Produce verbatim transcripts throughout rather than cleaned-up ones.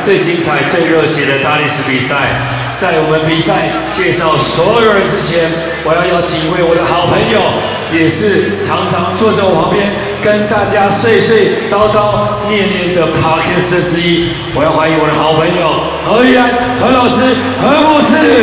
最精彩、最热血的大力士比赛。在我们比赛介绍所有人之前，我要邀请一位我的好朋友，也是常常坐在我旁边跟大家碎碎叨叨、念念的 Podcast 之一。我要欢迎我的好朋友何一安何老师何牧师。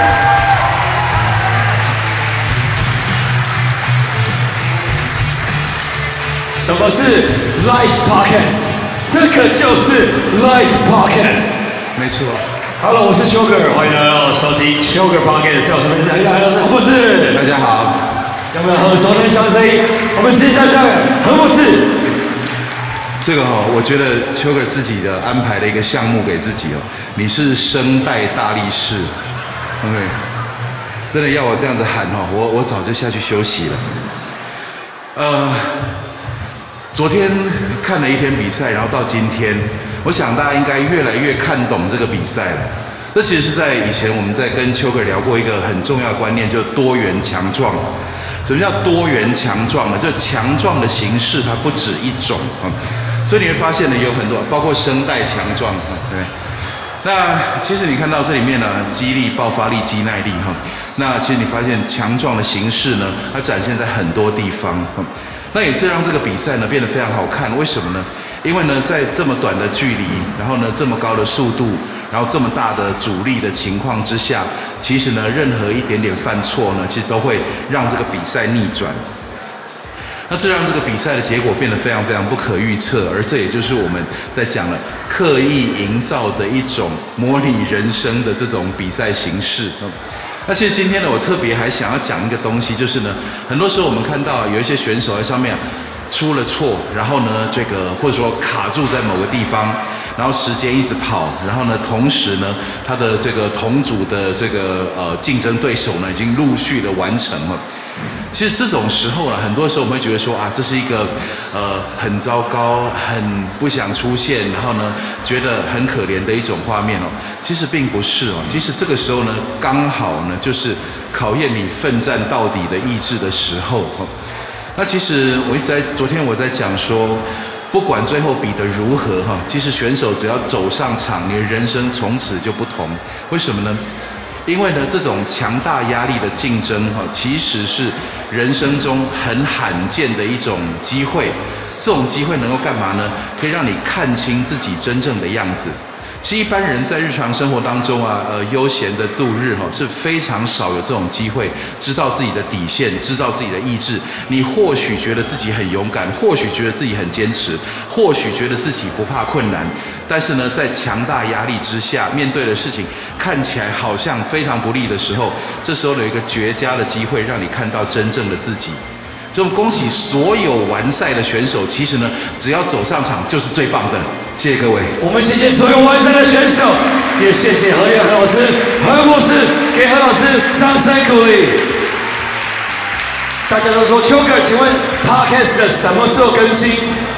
什么是 Live Podcast？ 这个就是 Live Podcast。没错。Hello， 我是邱哥，欢迎来到收听邱哥 Podcast。在我身边是何老师何牧师。大家好。有没有耳熟能详的声音？我们试一下下何牧师。 这个哦，我觉得邱哥自己的安排了一个项目给自己哦，你是声带大力士 ，OK， 真的要我这样子喊哦，我我早就下去休息了。呃。昨天看了一天比赛，然后到今天，我想大家应该越来越看懂这个比赛了。这其实是在以前我们在跟邱哥聊过一个很重要的观念，就是多元强壮。什么叫多元强壮呢？就强壮的形式它不止一种啊，所以你会发现呢有很多，包括声带强壮啊，对。那其实你看到这里面呢，肌力、爆发力、肌耐力哈，那其实你发现强壮的形式呢，它展现在很多地方。那也是让这个比赛呢变得非常好看，为什么呢？因为呢，在这么短的距离，然后呢这么高的速度，然后这么大的阻力的情况之下，其实呢任何一点点犯错呢，其实都会让这个比赛逆转。那这让这个比赛的结果变得非常非常不可预测，而这也就是我们在讲了刻意营造的一种模拟人生的这种比赛形式。那其实今天呢，我特别还想要讲一个东西，就是呢，很多时候我们看到有一些选手在上面出了错，然后呢，这个或者说卡住在某个地方，然后时间一直跑，然后呢，同时呢，他的这个同组的这个呃竞争对手呢，已经陆续的完成了。其实这种时候啊，很多时候我们会觉得说啊，这是一个呃很糟糕、很不想出现，然后呢觉得很可怜的一种画面哦。其实并不是哦，其实这个时候呢，刚好呢就是考验你奋战到底的意志的时候哦。那其实我一直在昨天我在讲说，不管最后比得如何哈，其实选手只要走上场，你的人生从此就不同。为什么呢？因为呢，这种强大压力的竞争哈，其实是人生中很罕见的一种机会。这种机会能够干嘛呢？可以让你看清自己真正的样子。其实一般人在日常生活当中啊，呃，悠闲的度日哈，是非常少有这种机会，知道自己的底线，知道自己的意志。你或许觉得自己很勇敢，或许觉得自己很坚持，或许觉得自己不怕困难，但是呢，在强大压力之下，面对的事情看起来好像非常不利的时候，这时候有一个绝佳的机会，让你看到真正的自己。所以恭喜所有完赛的选手，其实呢，只要走上场就是最棒的。谢谢各位。 我们谢谢所有完赛的选手，也谢谢何燕何老师、何牧师，给何老师掌声鼓励。大家都说邱哥，请问 Podcast 的什么时候更新？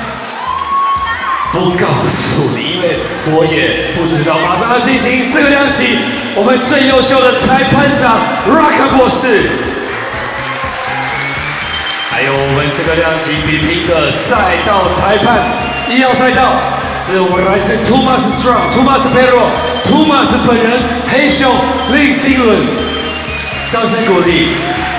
不告诉你，因为我也不知道。马上要进行这个量级，我们最优秀的裁判长 Rock 博士。还有我们这个量级比拼的赛道裁判，一号赛道是我们来自 Thomas Strong、Thomas Perro、Thomas 本人黑熊林金伦，掌声鼓励。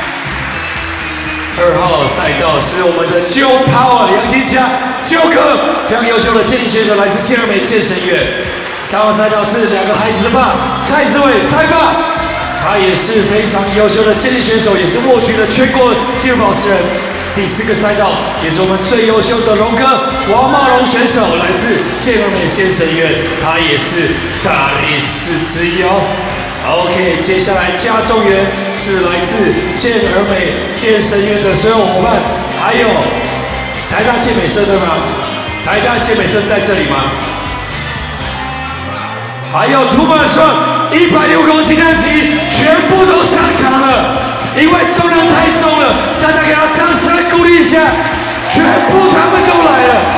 二号赛道是我们的 Joe Power 杨金佳 Joe 哥，非常优秀的健力选手，来自健儿美健身院。三号赛道是两个孩子的爸蔡志伟蔡爸，他也是非常优秀的健力选手，也是握举的全国纪录保持人。第四个赛道也是我们最优秀的龙哥王茂龙选手，来自健儿美健身院，他也是大力士之一哦。OK， 接下来加重员是来自健儿美健身院的所有伙伴，还有台大健美社对吗？台大健美社在这里吗？还有图马双一百六公斤量级全部都上场了。因为重量太重了，大家给他掌声鼓励一下，全部他们都来了。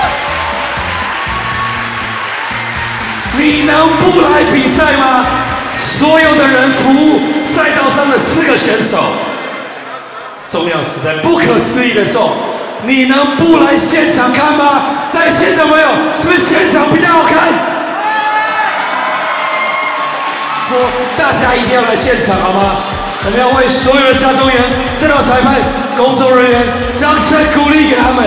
你能不来比赛吗？所有的人服务赛道上的四个选手，重量实在不可思议的重，你能不来现场看吗？在现场没有？是不是现场比较好看？ 国，大家一定要来现场好吗？我们要为所有的加州员、赛道裁判、工作人员掌声鼓励给他们。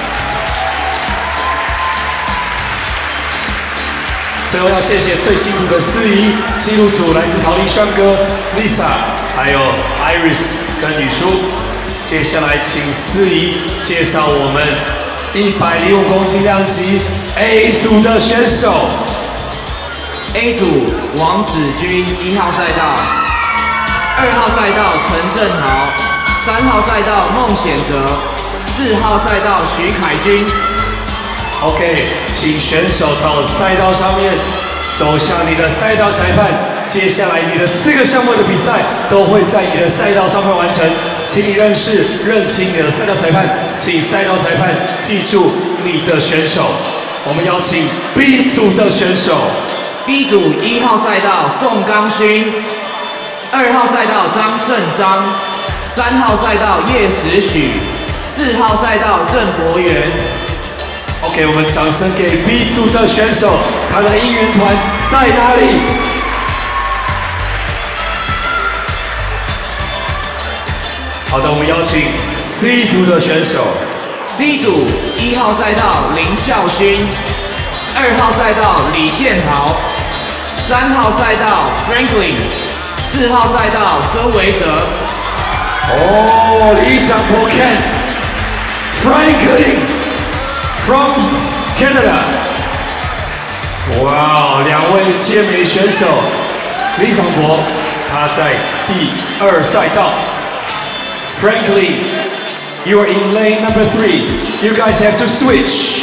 最后要谢谢最辛苦的司仪、记录组来自陶丽轩哥、Lisa， 还有 Iris 跟女叔。接下来请司仪介绍我们一百零五公斤量级 A 组的选手。 A 组王子君一号赛道，二号赛道陈正豪，三号赛道孟显哲，四号赛道徐凯君。 OK， 请选手到赛道上面，走向你的赛道裁判。接下来你的四个项目的比赛都会在你的赛道上面完成，请你认识、认清你的赛道裁判，请赛道裁判记住你的选手。我们邀请 B 组的选手。 B 组一号赛道宋刚勋，二号赛道张胜章，三号赛道叶时许，四号赛道郑博元。 OK， 我们掌声给 B 组的选手，他的应援团在哪里？好的，我们邀请 C 组的选手。 C 组一号赛道林孝勋，二号赛道李建豪，三号赛道 Franklin， 四号赛道孙维哲。 哦，李长博 Ken，Franklin。From Canada， 哇，两位健美选手，李长博他在第二赛道 ，Frankly, you are in lane number three. You guys have to switch.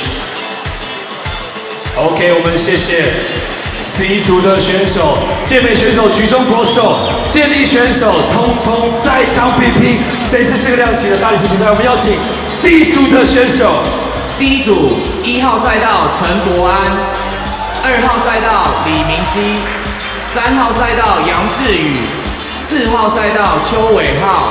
OK， 我们谢谢 C 组的选手，健美选手举重国手，健力选手，通通在场比拼，谁是这个量级的大力士比赛？我们邀请 D 组的选手。 第一组一号赛道陈国安，二号赛道李明熙，三号赛道杨志宇，四号赛道邱伟浩。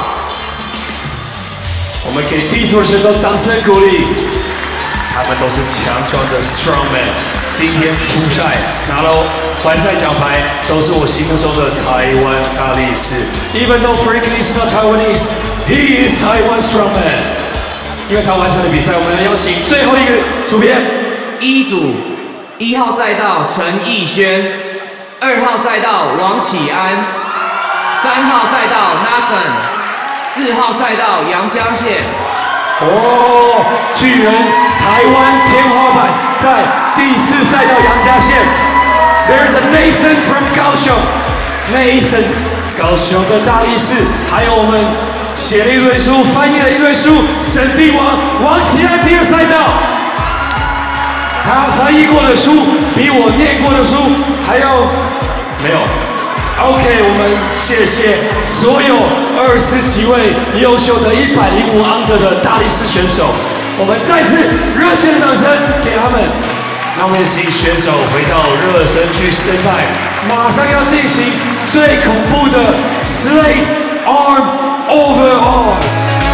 我们给第一组的选手掌声鼓励，他们都是强壮的 strongman， 今天出赛拿了环赛奖牌，都是我心目中的台湾大力士。Even though Franklin is not Taiwanese, he is Taiwan strongman。因为他完成了比赛，我们来邀请最后一个组别。 一组一号赛道陈奕轩，二号赛道王启安，三号赛道 Nathan， 四号赛道杨江宪。 哦，巨人台湾天花板在第四赛道杨家宪。There's a Nathan from 高雄 ，Nathan 高雄的大力士，还有我们。写了一堆书，翻译了一堆书，神帝王王启安第二赛道，他翻译过的书比我念过的书还要没有。OK， 我们谢谢所有二十几位优秀的一百零五盎格的大力士选手，我们再次热情的掌声给他们。那我们也请选手回到热身区 stand by， 马上要进行最恐怖的 Slate Arm。Overall，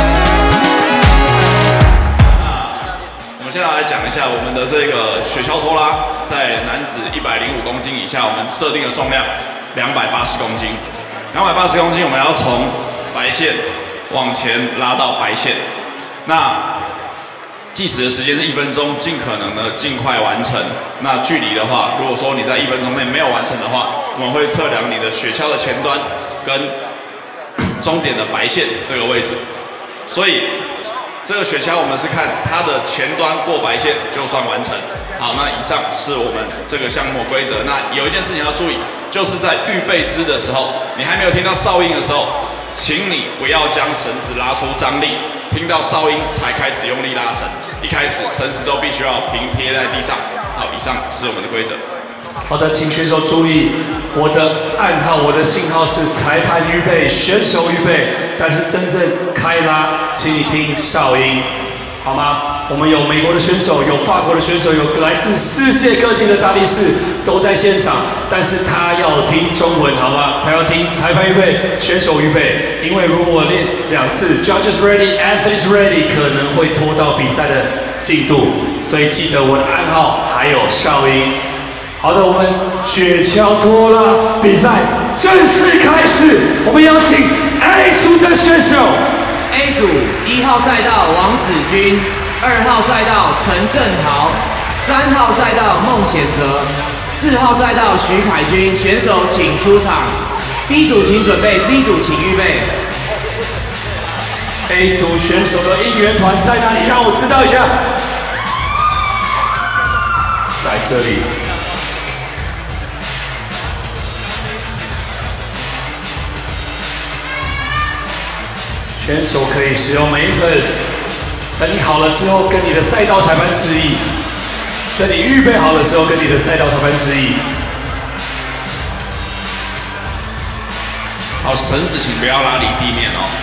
我们现在来讲一下我们的这个雪橇拖拉，在男子一百零五公斤以下，我们设定的重量两百八十公斤。两百八十公斤，我们要从白线往前拉到白线。那计时的时间是一分钟，尽可能的尽快完成。那距离的话，如果说你在一分钟内没有完成的话，我们会测量你的雪橇的前端跟终点的白线这个位置，所以这个雪橇我们是看它的前端过白线就算完成。好，那以上是我们这个项目规则。那有一件事情要注意，就是在预备支的时候，你还没有听到哨音的时候，请你不要将绳子拉出张力，听到哨音才开始用力拉绳。一开始绳子都必须要平贴在地上。好，以上是我们的规则。 好的，请选手注意，我的暗号、我的信号是裁判预备、选手预备，但是真正开拉，请你听哨音，好吗？我们有美国的选手，有法国的选手，有来自世界各地的大力士都在现场，但是他要听中文，好吗？他要听裁判预备、选手预备，因为如果练两次 ，Judges ready, athletes ready， 可能会拖到比赛的进度，所以记得我的暗号还有哨音。 好的，我们雪橇拖拉比赛正式开始。我们邀请 A 组的选手 ，A 组一号赛道王子君，二号赛道陈正豪，三号赛道孟显哲，四号赛道徐凯君，选手请出场。B 组请准备 ，C 组请预备。 A 组选手的应援团在哪里？让我知道一下。在这里。选手可以使用眉粉，等你好了之后，跟你的赛道裁判致意；等你预备好的时候，跟你的赛道裁判致意。 好，绳子请不要拉离地面哦。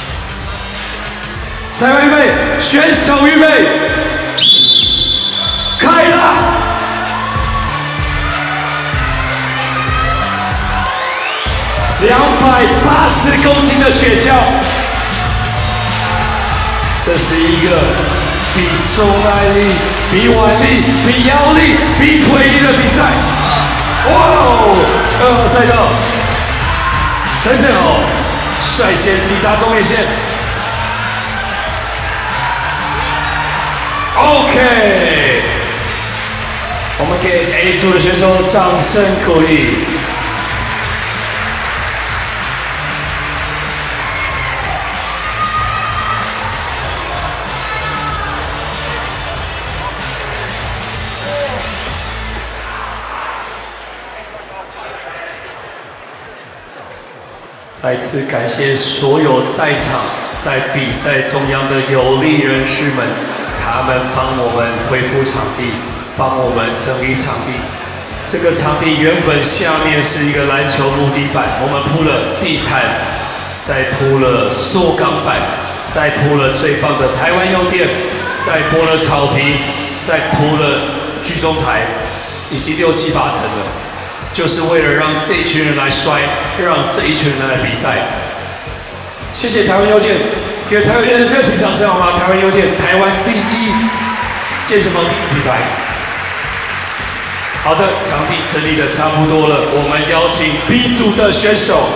裁判预备，选手预备，开啦！两百八十公斤的雪橇。这是一个比重耐力、比腕力、比腰力、比腿力的比赛。哇哦！二号赛道，陈正豪率先抵达终点线。OK， 我们给 A 组的选手掌声鼓励。再次感谢所有在场在比赛中央的有力人士们，他们帮我们恢复场地，帮我们整理场地。这个场地原本下面是一个篮球木地板，我们铺了地毯，再铺了塑钢板，再铺了最棒的台湾优店，再铺了草坪，再铺了居中台，已经六七八层了。就是为了让这一群人来摔，让这一群人来比赛。谢谢台湾优店，给台湾优店的热情掌声好吗？台湾优店，台湾第一健身房品牌。好的，场地整理的差不多了，我们邀请 B 组的选手。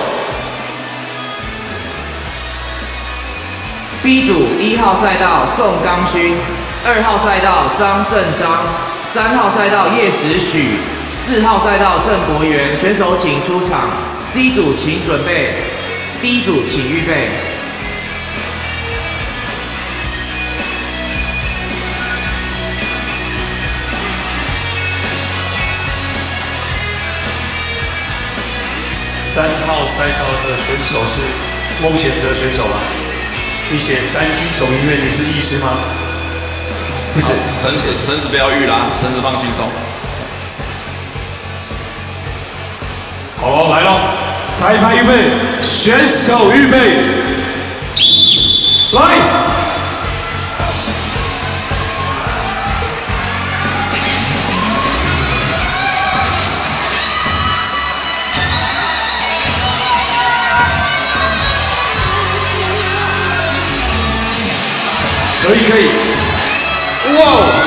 B 组一号赛道宋刚勋，二号赛道张胜章，三号赛道叶时许。四号赛道郑博元，选手请出场。C 组请准备 ，D 组请预备。 三号赛道的选手是孟显哲选手吗？你写三军总医院，你是医师吗？不是， 绳子绳子不要预拉，绳子放轻松。 好了，来了，裁判预备，选手预备，来！可以，可以，哇哦！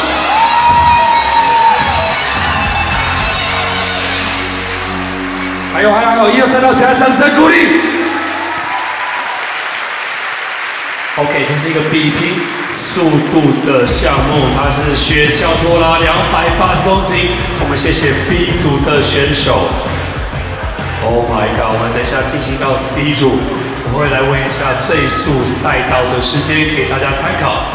还有还有还有，一二三到加掌声鼓励。OK， 这是一个比拼速度的项目，它是雪橇拖拉两百八十公斤。我们谢谢 B 组的选手。Oh my god！ 我们等一下进行到 C 组，我会来问一下最速赛道的时间给大家参考。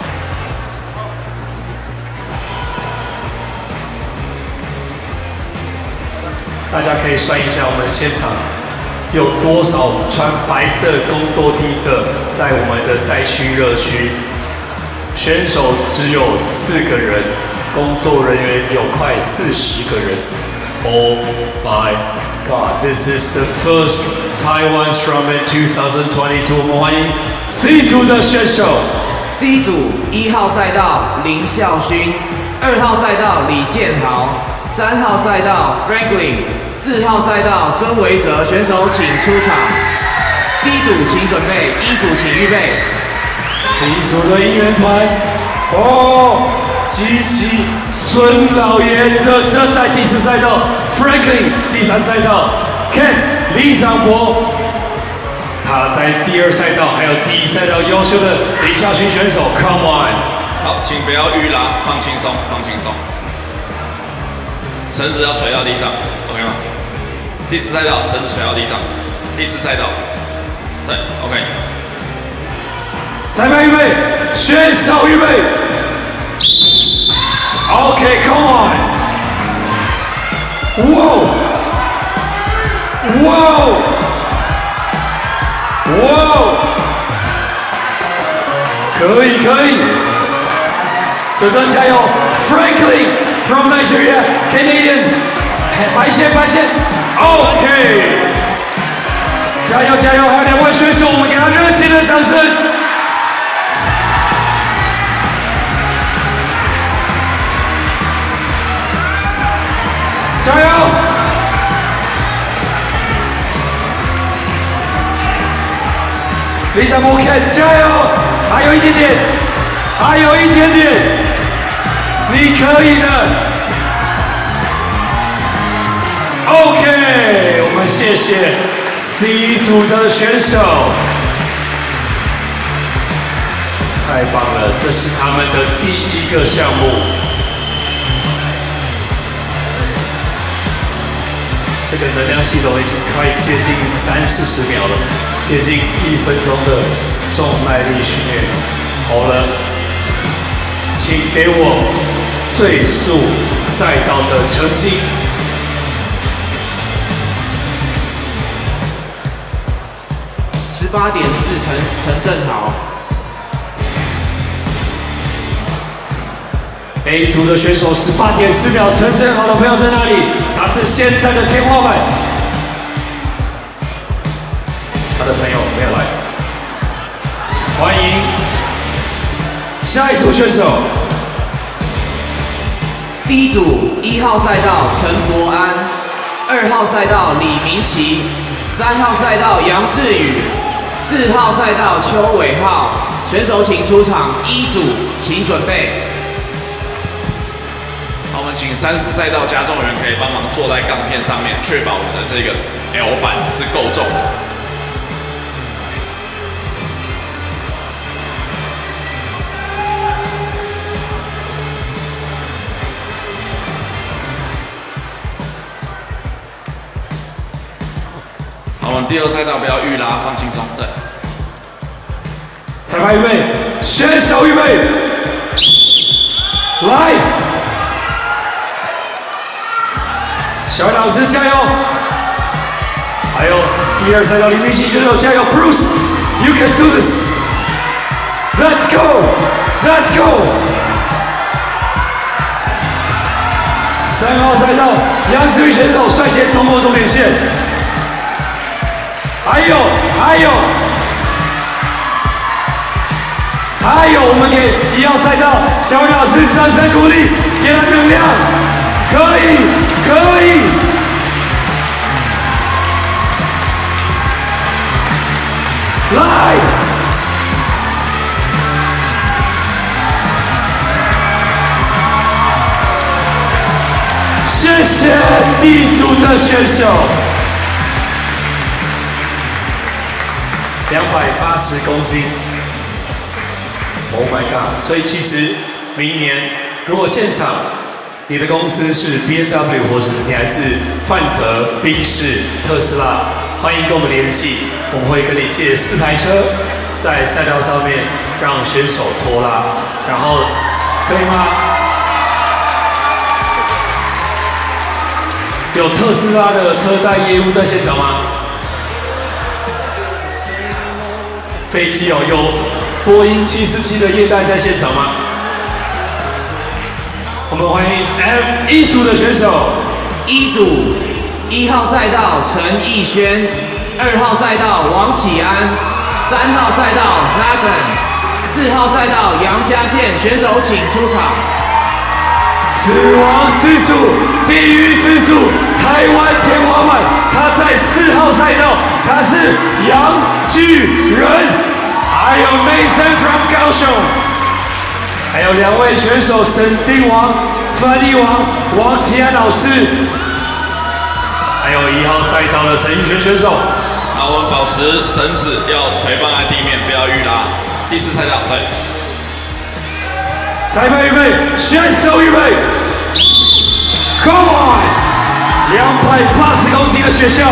大家可以算一下，我们现场有多少穿白色工作 T 的在我们的赛区热区？选手只有四个人，工作人员有快四十个人。Oh my God! This is the first Taiwan Strongman twenty twenty-two。我们欢迎 C 组的选手。 C 组一号赛道林孝勋，二号赛道李建豪，三号赛道 Franklin， 四号赛道孙维哲，选手请出场。D 组请准备，一组请预备。 C 组的应援团，哦， 吉吉孙老爷，这这在第四赛道 ，Franklin 第三赛道 ，Ken 李长博，他在第二赛道还有第一赛道优秀的林孝勋选手 ，Come on！ 好，请不要预拉，放轻松，放轻松，绳子要垂到地上 ，OK 吗？第四赛道绳子垂到地上，第四赛道，对 ，OK。 裁判预备，选手预备。Okay, come on. Whoa. Whoa. Whoa. 可以，可以。这站加油 ，Franklin from Nigeria, Canadian. 白线，白线。OK. 加油，加油！还有两位选手，我们给他热情的掌声。加油！李长博 ，Ken 加油！还有一点点，还有一点点，你可以的。OK， 我们谢谢 C 组的选手，太棒了，这是他们的第一个项目。这个能量系统已经快接近三四十秒了，接近一分钟的重耐力训练。好了，请给我最速赛道的成绩。 十八点四，陈陈正豪。 A 组的选手十八点四秒，陈正豪的朋友在哪里？他是现在的天花板。他的朋友没有来，欢迎下一组选手。 第一组一号赛道陈柏安，二号赛道李明奇，三号赛道杨志宇，四号赛道邱伟浩。选手请出场，一组请准备。 好，我们请三四赛道加重员可以帮忙坐在钢片上面，确保我们的这个 L 板是够重的。好，我们第二赛道不要预拉，放轻松。对。 裁判预备，选手预备，来。小伟老师加油！还有第二赛道李明熙选手加油 ，Bruce， you can do this。Let's go, let's go。三号赛道杨志宇选手率先通过终点线。还有，还有，还有，我们给一号赛道小伟老师掌声鼓励，给他能量，可以。可以，来，谢谢D组的选手，两百八十公斤 ，Oh my god！ 所以其实明年如果现场。你的公司是 B M W 或是你来自范德、宾士、特斯拉，欢迎跟我们联系，我们会跟你借四台车，在赛道上面让选手拖拉，然后可以吗？有特斯拉的车贷业务在现场吗？飞机哦，有波音七四七的业贷在现场吗？我们欢迎 F 一组的选手， 一组一号赛道陈奕轩，二号赛道王启安，三号赛道 Nathan， 四号赛道杨家宪，选手请出场。 死亡之组、地狱之组、台湾天花板，他在四号赛道，他是杨巨人，还有 Nathan from 高雄。 还有两位选手审定王、翻译王王启安老师，还有一号赛道的陈奕璇选手。 好，我们保持绳子要垂放在地面，不要预拉。第四赛道，对。 裁判预备，选手预备 ，Come on！ 两百八十公斤的雪橇。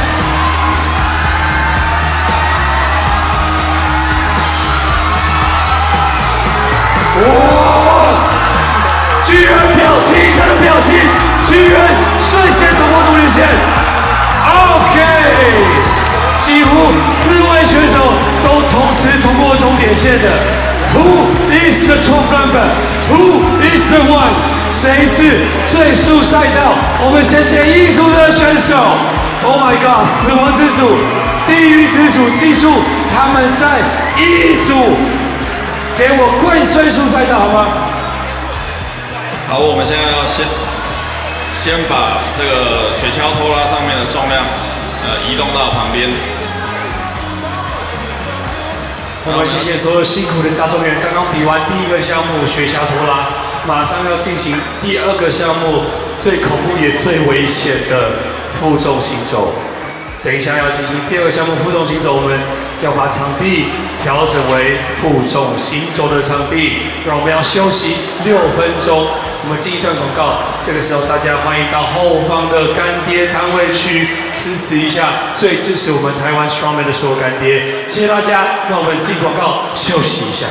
哇！巨人表情，他的表情，巨人率先突破终点线。OK， 几乎四位选手都同时突破终点线的。Who is the top number? Who is the one? 谁是最速赛道？我们先写一组的选手。Oh my god！ 死亡之组、地狱之组，记住他们在一组。给我跪岁数赛道好吗？ 好，我们现在要先先把这个雪橇拖拉上面的重量，呃，移动到旁边。 我们谢谢所有辛苦的加重员，刚刚比完第一个项目雪橇拖拉，马上要进行第二个项目，最恐怖也最危险的负重行走。等一下要进行第二个项目负重行走，我们要把场地调整为负重行走的场地，让我们要休息六分钟。我们进一段广告，这个时候大家欢迎到后方的干爹摊位区支持一下最支持我们台湾 Strongman 的所有干爹，谢谢大家。那我们进广告休息一下。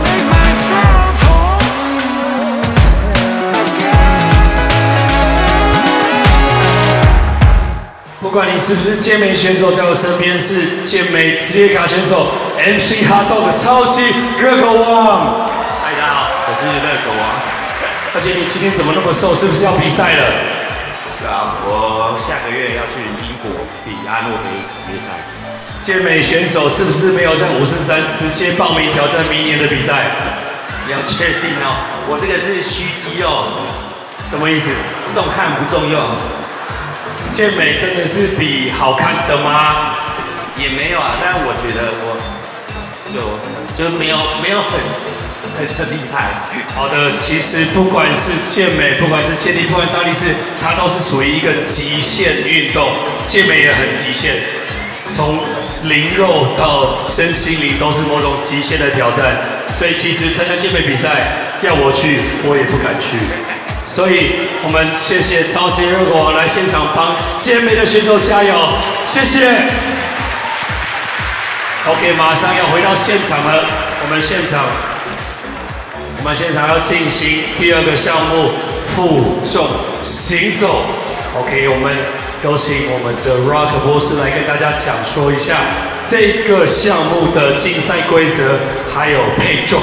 不管你是不是健美选手，在我身边是健美职业卡选手 M C Hotdog 超级热狗王。 嗨，大家好，我是热狗王。 而且你今天怎么那么瘦？是不是要比赛了？ 对啊，我下个月要去英国比阿诺杯职业赛。 健美选手是不是没有在五四三直接报名挑战明年的比赛？ 你要确定哦，我这个是虚肌肉， 什么意思？ 重看不重用。 健美真的是比好看的吗？ 也没有啊，但我觉得我就就没有没有很很很厉害。 好的，其实不管是健美，不管是健力，不管大力士，它都是属于一个极限运动。健美也很极限，从零肉到身心灵都是某种极限的挑战。所以其实参加健美比赛，要我去，我也不敢去。所以我们谢谢超级热狗王来现场帮健美的选手加油，谢谢。OK， 马上要回到现场了，我们现场，我们现场要进行第二个项目负重行走。OK， 我们有请我们的 Rock 博士来跟大家讲说一下这个项目的竞赛规则，还有配重。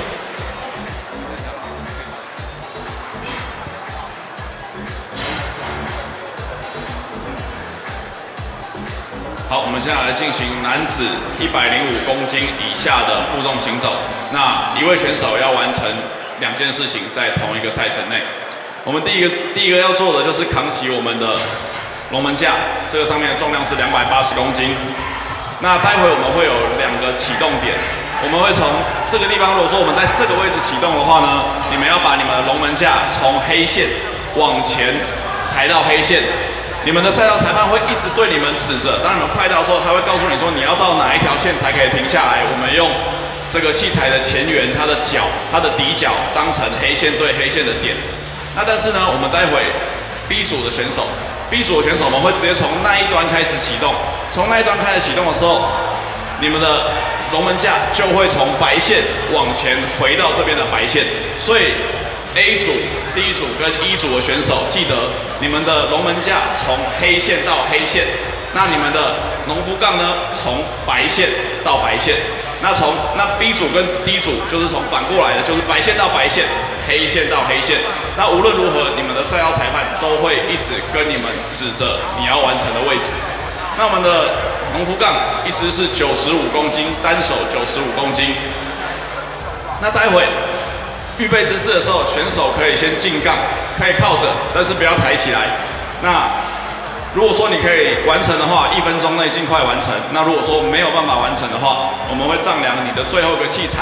好，我们现在来进行男子一百零五公斤以下的负重行走。那一位选手要完成两件事情，在同一个赛程内。我们第一个第一个要做的就是扛起我们的龙门架，这个上面的重量是两百八十公斤。那待会我们会有两个启动点，我们会从这个地方，如果说我们在这个位置启动的话呢，你们要把你们的龙门架从黑线往前抬到黑线。你们的赛道裁判会一直对你们指着，当你们快到的时候，他会告诉你说你要到哪一条线才可以停下来。我们用这个器材的前缘，它的角、它的底角当成黑线对黑线的点。那但是呢，我们待会 B 组的选手 ，B 组的选手我们会直接从那一端开始启动。从那一端开始启动的时候，你们的龙门架就会从白线往前回到这边的白线，所以 A 组、C 组跟 E 组的选手，记得你们的龙门架从黑线到黑线，那你们的农夫杠呢，从白线到白线。那从那 B 组跟 D 组就是从反过来的，就是白线到白线，黑线到黑线。那无论如何，你们的赛道裁判都会一直跟你们指着你要完成的位置。那我们的农夫杠一支是九十五公斤，单手九十五公斤。那待会预备姿势的时候，选手可以先进杠，可以靠着，但是不要抬起来。那如果说你可以完成的话，一分钟内尽快完成。那如果说没有办法完成的话，我们会丈量你的最后一个器材，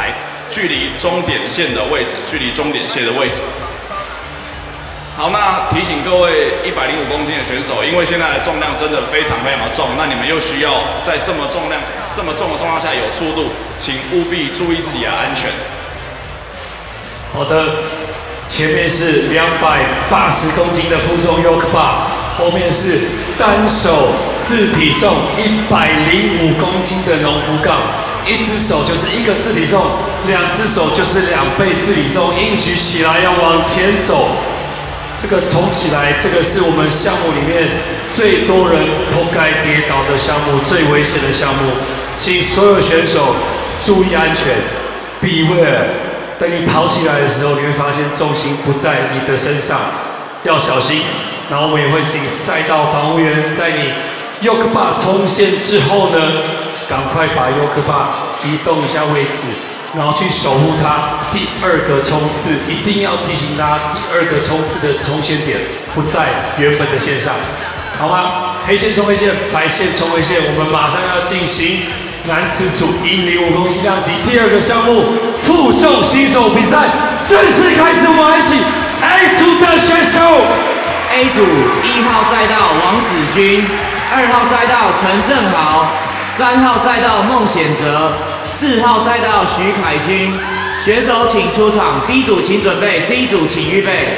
距离终点线的位置，距离终点线的位置。好，那提醒各位一百零五公斤的选手，因为现在的重量真的非常非常的重，那你们又需要在这么重量、这么重的重量下有速度，请务必注意自己的安全。 好的，前面是两百八十公斤的负重 yoke bar， 后面是单手自体重一百零五公斤的农夫杠，一只手就是一个自体重，两只手就是两倍自体重，硬举起来要往前走。这个冲起来，这个是我们项目里面最多人扑街跌倒的项目，最危险的项目，请所有选手注意安全 ，beware。等你跑起来的时候，你会发现重心不在你的身上，要小心。然后我们也会请赛道防务员在你 yoke bar 冲线之后呢，赶快把 yoke bar 移动一下位置。然后去守护它。第二个冲刺一定要提醒大家，第二个冲刺的冲线点不在原本的线上，好吗？黑线冲黑线，白线冲黑线。我们马上要进行男子组一零五公斤量级第二个项目负重新手比赛正式开始。我们一起 A 组的选手 ，A 组一号赛道王子君，二号赛道陈正豪。三号赛道孟显哲，四号赛道徐凯君，选手请出场。B 组请准备 ，C 组请预备。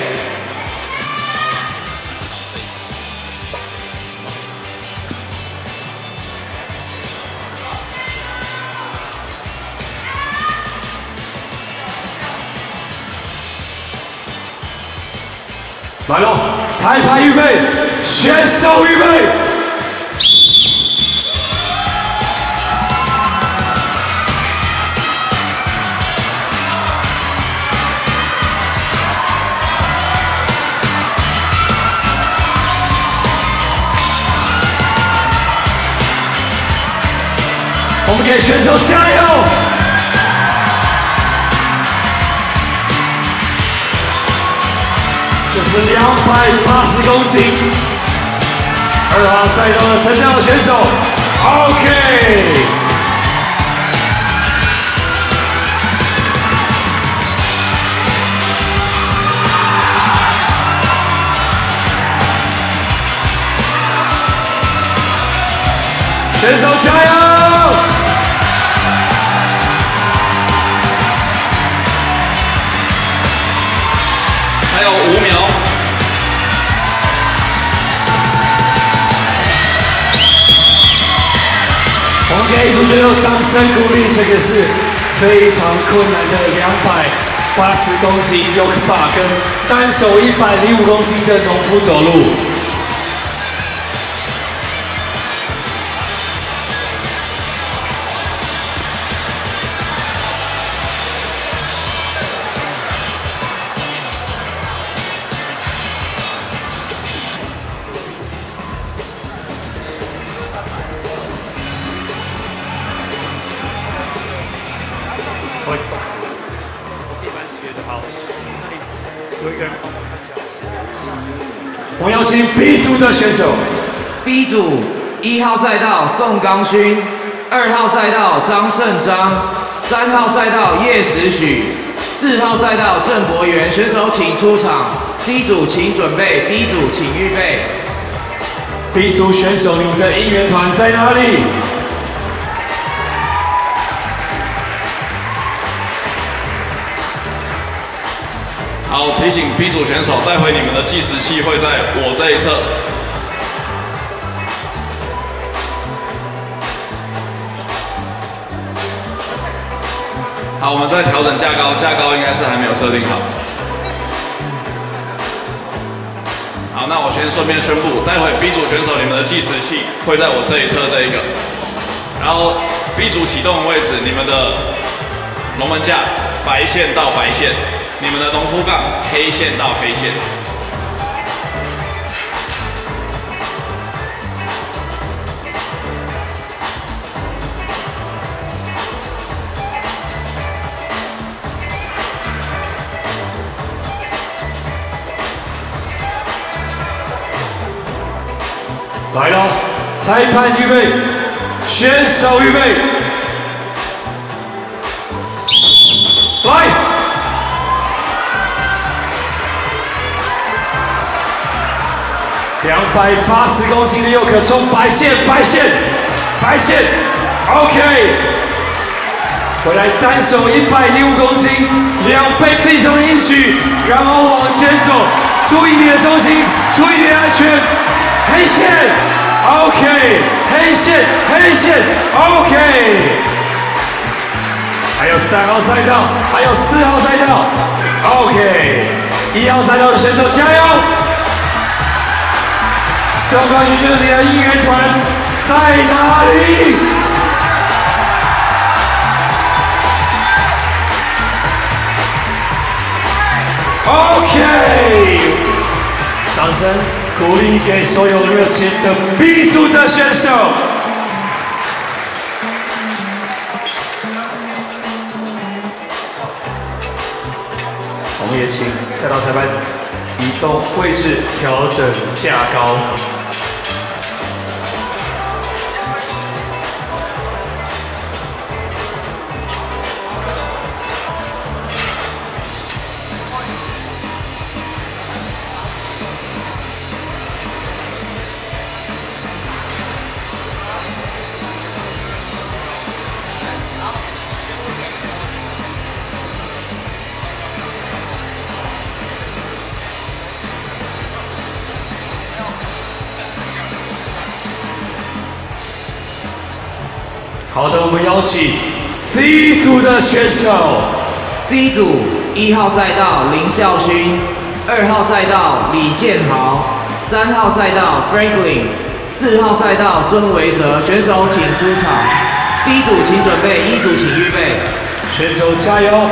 来喽！裁判预备，选手预备。我们给选手加油！这是两百八十公斤，二号赛道的陈正豪选手 ，OK。选手加油！ 还有五秒。 我们给主选手掌声鼓励，这个是非常困难的两百八十公斤 yoke bar 跟单手一百零五公斤的农夫走路。会动，地板斜的好，那里有一个人帮我看一下。我邀请 B 组的选手 ，B 组一号赛道宋刚勋，二号赛道张胜章，三号赛道叶时许，四号赛道郑博元。选手请出场。C 组请准备 ，D 组请预备。 B 组选手，你们的应援团在哪里？ 好，提醒 B 组选手，待会你们的计时器会在我这一侧。好，我们再调整架高，架高应该是还没有设定好。好，那我先顺便宣布，待会 B 组选手你们的计时器会在我这一侧这一个，然后 B 组启动的位置，你们的龙门架白线到白线。你们的农夫杠黑线到黑线。 来了，裁判预备，选手预备。 来，两百八十公斤的佑可冲白线，白线，白线 ，OK。回来单手一百零五公斤，两倍自重的硬举，然后往前走，注意你的重心，注意你的安全。黑线 ，OK， 黑线，黑线 ，OK。还有三号赛道，还有四号赛道 ，OK。一号赛道的选手加油！上冠军就是你的应援团在哪里？ OK， 掌声鼓励给所有热情的 B 组的选手。我们也请赛道裁判移动位置，调整架高。 好的，我们邀请 C 组的选手。 C 组一号赛道林孝勋，二号赛道李建豪，三号赛道 Franklin， 四号赛道孙维哲。选手请出场。D 组请准备，一组请预备。 选手加油！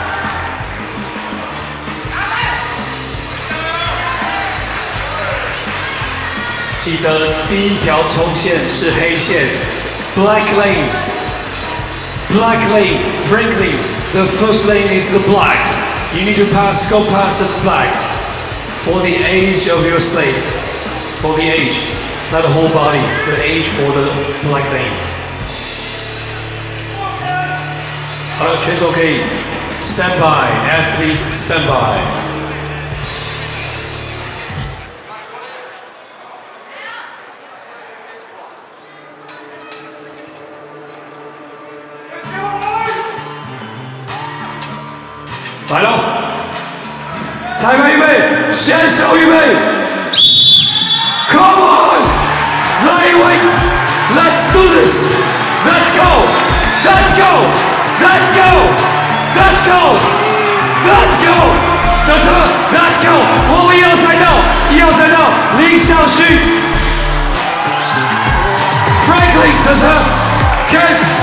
记得第一条冲线是黑线。 Black lane, black lane, Franklin, the first lane is the black. You need to pass, go past the black for the age of your slate, for the age, not the whole body, the age for the black lane. 好了，选手可以 stand by, athletes stand by. 来喽！裁判预备，选手预备 ，Come on， lightweight， Let's do this， Let's go，Let's go，Let's go，Let's go，Let's go， 这车 Let's go， 我们一号赛道，一号赛道林孝勋 ，Franklin 这车 ，Ken。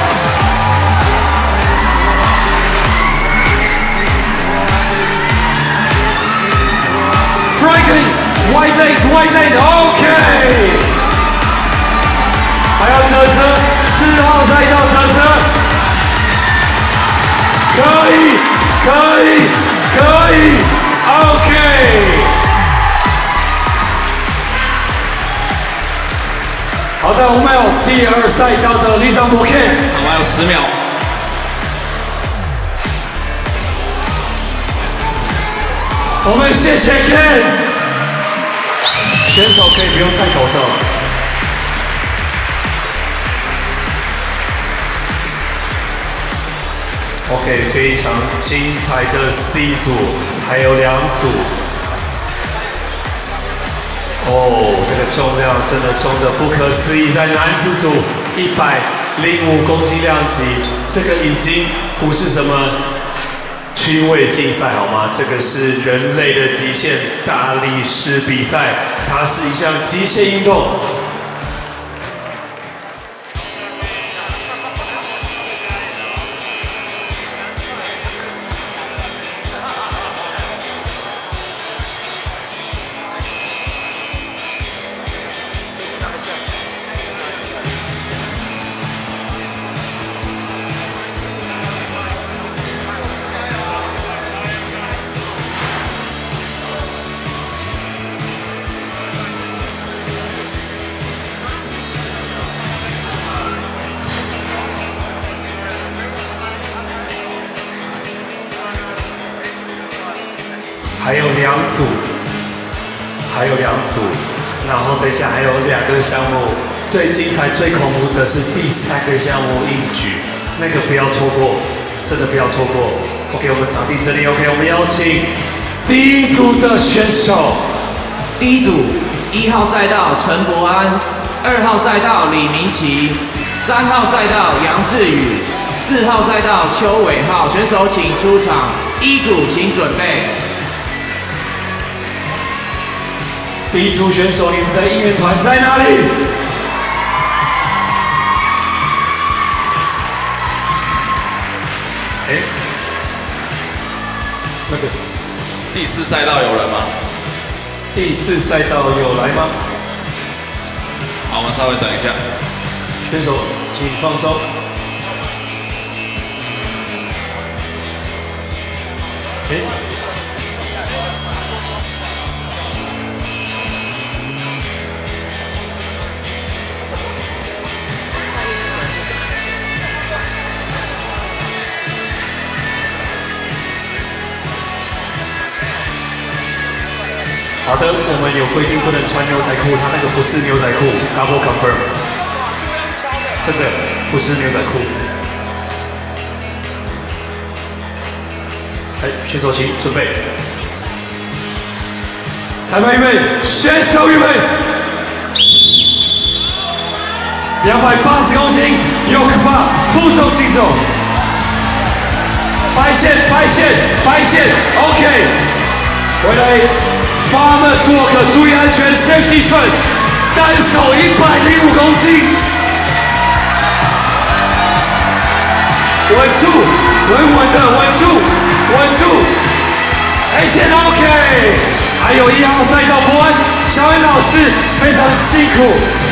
Franklin, white lane, white lane, OK。还要折车，四号赛道折车，可以，可以，可以 ，OK。好的，我们有第二赛道的李尚博 Ken， 我们还有十秒。 我们谢谢 Ken， 选手可以不用戴口罩。OK， 非常精彩的 C 组，还有两组。哦，这个重量真的重的不可思议，在男子组一百零五公斤量级，这个已经不是什么 区位竞赛好吗？这个是人类的极限大力士比赛，它是一项极限运动。 还有两组，还有两组，然后等一下还有两个项目，最精彩、最恐怖的是第三个项目硬举，那个不要错过，真的不要错过。OK， 我们场地这里 OK， 我们邀请第一组的选手。 第一组一号赛道陈柏安，二号赛道李明奇，三号赛道杨志宇，四号赛道邱伟浩，选手请出场，一组请准备。 第一组选手，你们的应援团在哪里？哎，那个第四赛道有人吗？ 第四赛道有来吗？ 好，我们稍微等一下。 选手，请放松。哎。好的，我们有规定不能穿牛仔裤，他那个不是牛仔裤 ，double confirm， 真的不是牛仔裤。哎，选手请准备，裁判预备，选手预备，两百八十公斤，右可怕，负重行走，白线，白线，白线 ，OK， 回来。Farmers Walk， 注意安全 ，Safety first。单手一百零五公斤，稳住，稳稳的稳住，稳住。哎，现在 OK。还有一号赛道伯恩小恩老师，非常辛苦。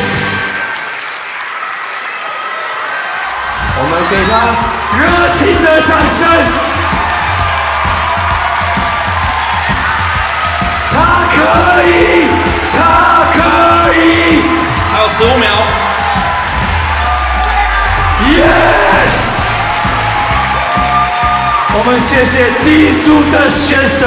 我们给他热情的掌声。他可以，他可以， 还有十五秒。 Yes！ 我们谢谢第一组的选手。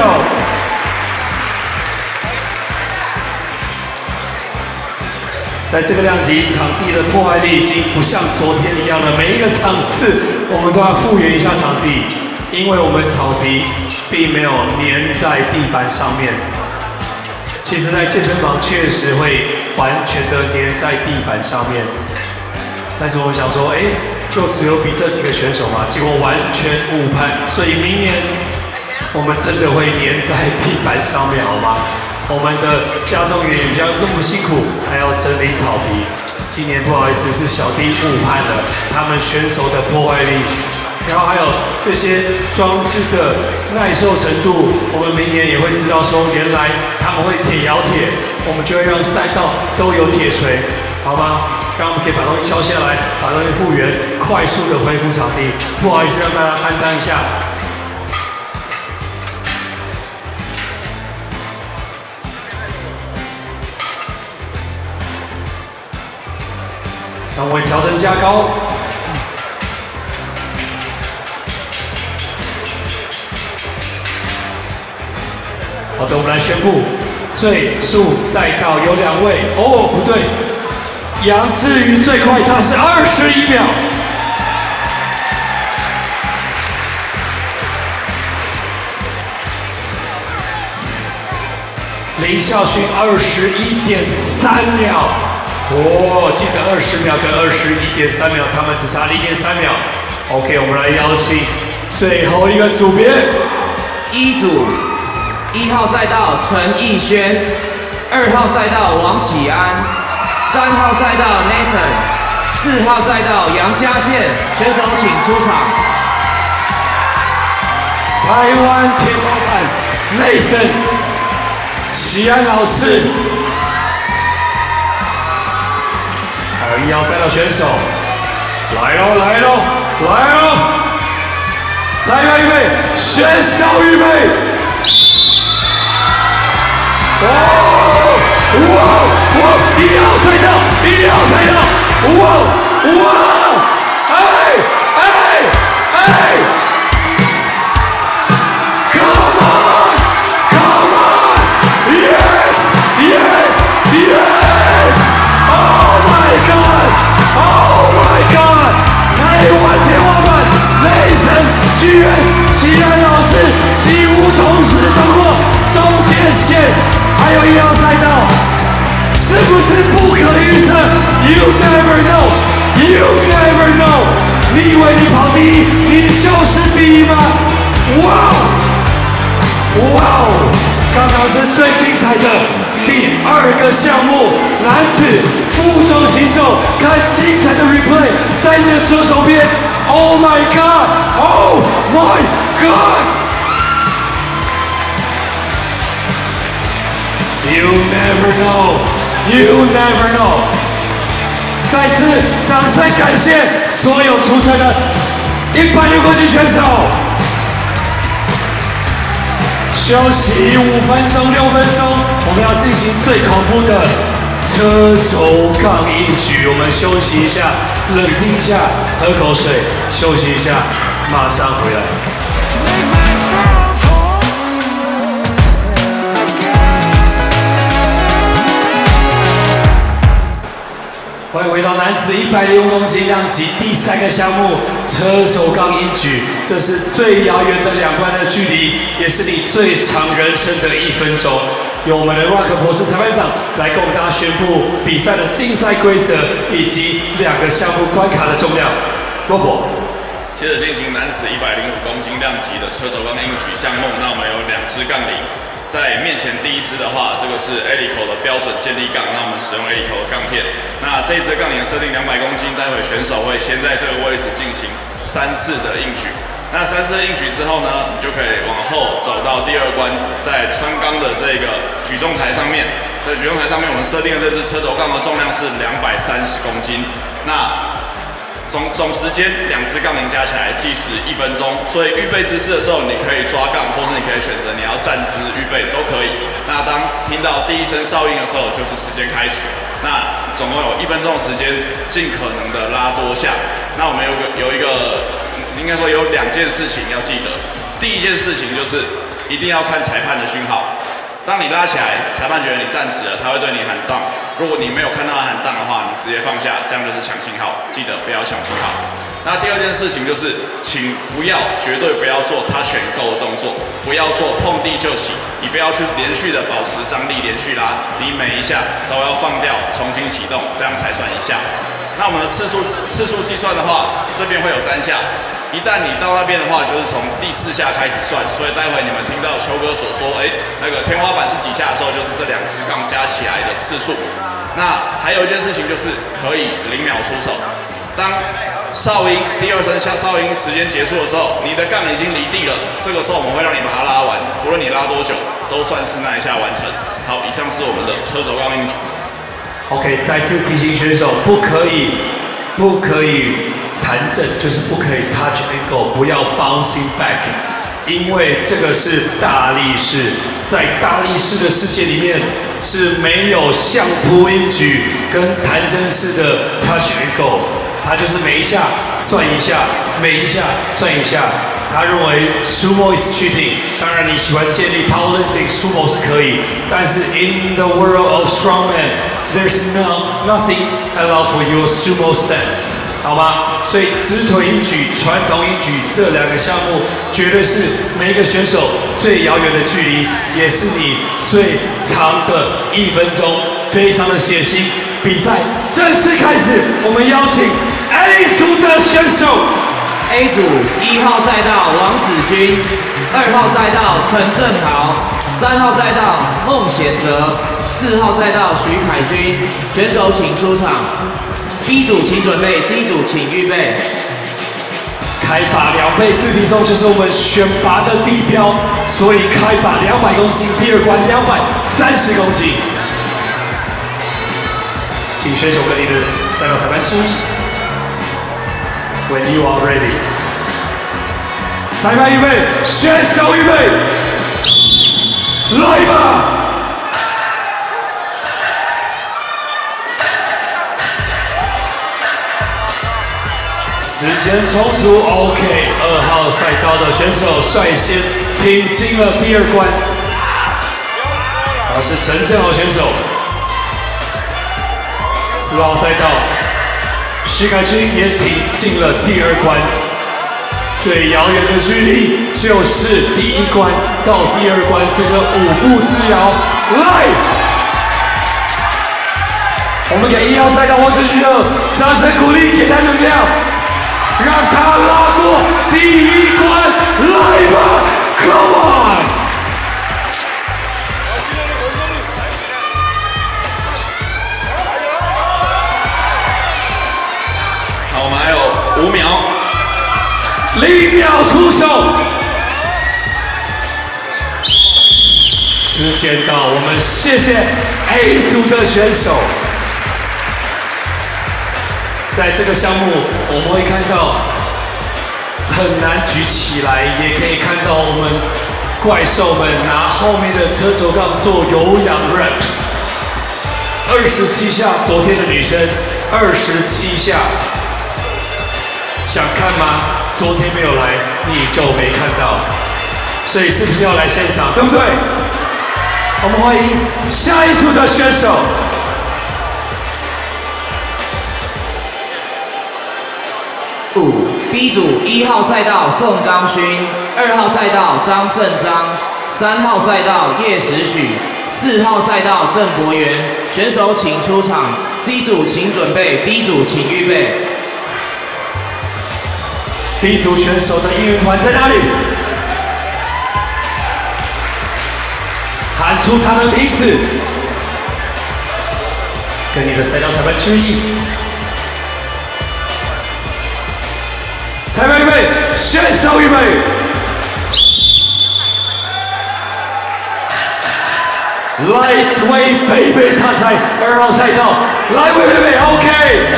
在这个量级，场地的破坏力已经不像昨天一样了。每一个场次，我们都要复原一下场地，因为我们草皮并没有粘在地板上面。其实，在健身房确实会完全的粘在地板上面，但是我们想说，哎，就只有比这几个选手嘛，结果完全误判，所以明年我们真的会粘在地板上面，好吗？我们的加重员也比较那么辛苦，还要整理草皮。今年不好意思，是小弟误判了他们选手的破坏力。然后还有这些装置的耐受程度，我们明年也会知道说，原来他们会铁咬铁，我们就会让赛道都有铁锤，好吗？让我们可以把东西敲下来，把东西复原，快速的恢复场地。不好意思，让大家担当一下。让我们调整加高。好的，我们来宣布，最速赛道有两位。哦，不对，杨志宇最快，他是二十一秒。林孝勋二十一点三秒。哦，记得二十秒跟二十一点三秒，他们只差零点三秒。OK， 我们来邀请最后一个组别， 一组。一号赛道陈奕轩，二号赛道王启安，三号赛道 Nathan， 四号赛道杨嘉宪，选手请出场。 台湾铁老板 Nathan， 启安老师，还有一号赛道选手，来喽来喽来喽！裁判预备，选手预备。哦，哇哇！一号赛道，一号赛道，哇哇！哎哎哎 ！Come on，Come 吗？哇哇哦！刚刚是最精彩的第二个项目，男子负重行走，看精彩的 replay， 在你的左手边。Oh my god! Oh my god! You never know. You never know. 再次掌声感谢所有出赛的一百六公斤选手。休息五分钟、六分钟，我们要进行最恐怖的车轴杠硬举。我们休息一下，冷静一下，喝口水，休息一下，马上回来。欢迎回到男子一百零五公斤量级第三个项目车轴杠硬举，这是最遥远的两关的距离，也是你最长人生的一分钟。由我们的 Rock 博士裁判长来跟我们大家宣布比赛的竞赛规则以及两个项目关卡的重量。罗伯， 接着进行男子一百零五公斤量级的车轴杠硬举项目，那我们有两支杠铃。在面前第一支的话，这个是 Alico 的标准健力杠，那我们使用 Alico 的杠片。那这一支杠铃设定两百公斤，待会选手会先在这个位置进行三次的硬举。那三次的硬举之后呢，你就可以往后走到第二关，在穿钢的这个举重台上面。在举重台上面，我们设定的这支车轴杠的重量是两百三十公斤。那总总时间两支杠铃加起来计时一分钟，所以预备姿势的时候，你可以抓杠，或是你可以选择你要站姿预备都可以。那当听到第一声哨音的时候，就是时间开始。那总共有一分钟的时间，尽可能的拉多下。那我们有个有一个，应该说有两件事情要记得。第一件事情就是一定要看裁判的讯号。当你拉起来，裁判觉得你站直了，他会对你喊down。如果你没有看到他喊down的话，你直接放下，这样就是抢信号。记得不要抢信号。那第二件事情就是，请不要，绝对不要做touch and go的动作，不要做碰地就起，你不要去连续的保持张力，连续拉，你每一下都要放掉，重新启动，这样才算一下。那我们的次数次数计算的话，这边会有三下。一旦你到那边的话，就是从第四下开始算，所以待会你们听到邱哥所说，哎，那个天花板是几下的时候，就是这两支杠加起来的次数。那还有一件事情就是可以零秒出手，当哨音第二声下哨音时间结束的时候，你的杠已经离地了，这个时候我们会让你把它拉完，不论你拉多久，都算是那一下完成。好，以上是我们的车轴杠硬举。 OK， 再次提醒选手不可以，不可以。弹正就是不可以 touch and go， 不要 bouncing back， 因为这个是大力士，在大力士的世界里面是没有相扑硬举跟弹正式的 touch and go， 它就是每一下算一下，每一下算一下。他认为 sumo is cheating， 当然你喜欢建立 powerlifting sumo 是可以，但是 in the world of strongman，there's no nothing allowed for your sumo stance。好吗？所以直腿硬举、传统硬举这两个项目，绝对是每一个选手最遥远的距离，也是你最长的一分钟，非常的血腥。比赛正式开始，我们邀请 A 组的选手。 A 组一号赛道王子君，二号赛道陈正豪，三号赛道孟显哲，四号赛道徐凯君。选手请出场。B 组请准备 ，C 组请预备。 开把两倍自体重就是我们选拔的地标，所以开把两百公斤，第二关两百三十公斤。请选手跟你的赛道裁判致意。When you are ready， 裁判预备，选手预备，来吧！时间充足 ，OK。二号赛道的选手率先挺进了第二关，他是陈正豪选手。四号赛道，徐凯君也挺进了第二关。最遥远的距离就是第一关到第二关这个五步之遥。来，我们给一号赛道王子君的掌声鼓励，给他能量。让他拉过第一关， 零秒出手。时间到，我们谢谢 A 组的选手。在这个项目，我们会看到很难举起来，也可以看到我们怪兽们拿后面的车手杠做有氧 reps。二十七下，昨天的女生二十七下，想看吗？昨天没有来，你就没看到，所以是不是要来现场，对不对？我们欢迎下一组的选手。 五 B 组一号赛道宋刚勋，二号赛道张胜章，三号赛道叶时许，四号赛道郑博元。选手请出场 ，C 组请准备 ，D 组请预备。 B 组选手的应援团在哪里？喊出他的名字，跟你的赛道裁判致意。裁判预备，选手预备。Lightweight baby， 他在二号赛道。Lightweight baby OK。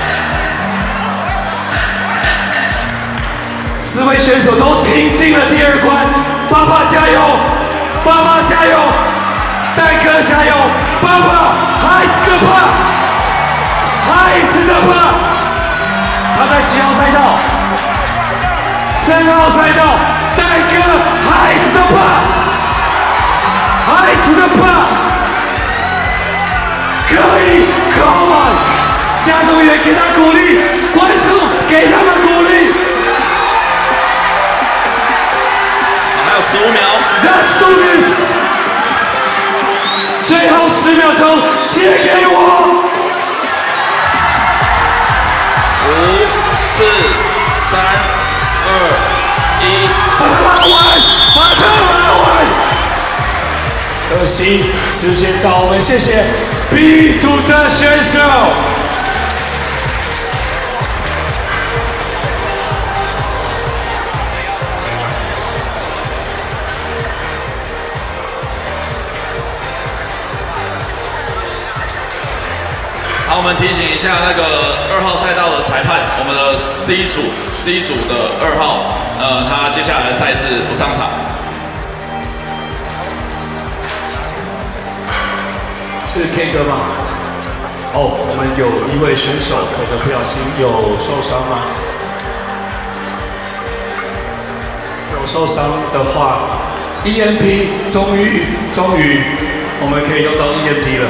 四位选手都挺进了第二关，爸爸加油！爸爸加油！蛋哥加油！爸爸，孩子的爸，孩子的爸，他在几号赛道？三号赛道，蛋哥，孩子的爸，孩子的爸，可以 ，Come on！ 家中员给他鼓励，观众给他们鼓励。 还有十五秒 ，Let's do this！ 最后十秒钟，借给我。 五、四、三、二、一， 把它拉完，把它拉完。可惜时间到，我们谢谢 B 组的选手。 好，我们提醒一下那个二号赛道的裁判，我们的 C 组 C 组的二号，呃，他接下来的赛事不上场。 是 K 哥吗？哦，我们有一位选手可能不小心有受伤吗？有受伤的话 ，E M T 终于终于我们可以用到 E M T 了。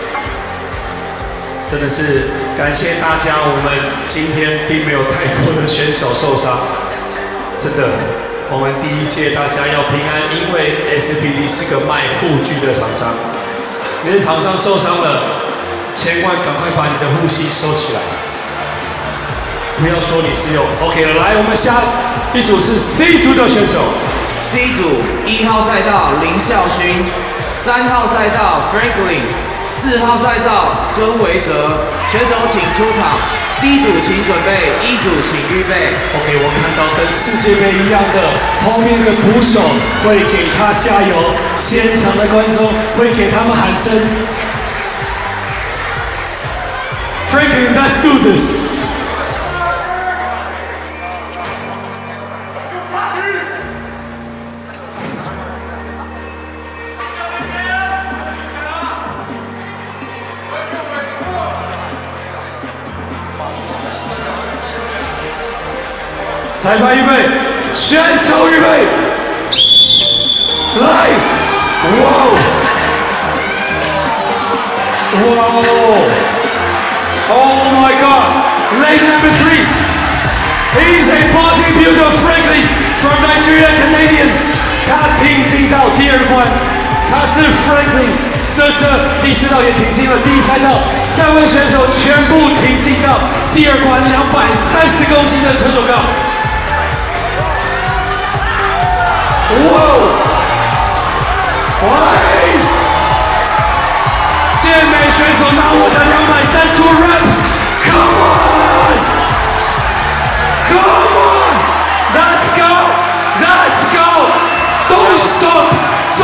真的是感谢大家，我们今天并没有太多的选手受伤，真的，我们第一届大家要平安，因为 S P D 是个卖护具的厂商，你的厂商受伤了，千万赶快把你的护膝收起来，不要说你是用 OK 了。来，我们下一组是 C 组的选手 ，C 组一号赛道林孝勋，三号赛道 Franklin。四号赛道孙维哲，选手请出场。D 组请准备，一组请预备。 OK， 我看到跟世界杯一样的，后面的捕手会给他加油，现场的观众会给他们喊声。Franklin, let's do this. 裁判预备，选手预备，来，哇哦，哇哦 ，Oh my God， lane number three， he's a bodybuilder Franklin from Nigeria Canadian， 他挺进到第二关，他是 Franklin， 这这第四道也挺进了第三道，三位选手全部挺进到第二关，两百三十公斤的车手杠。哇哦！喂！健美选手拿我的两百三组 reps，Come on！Come on！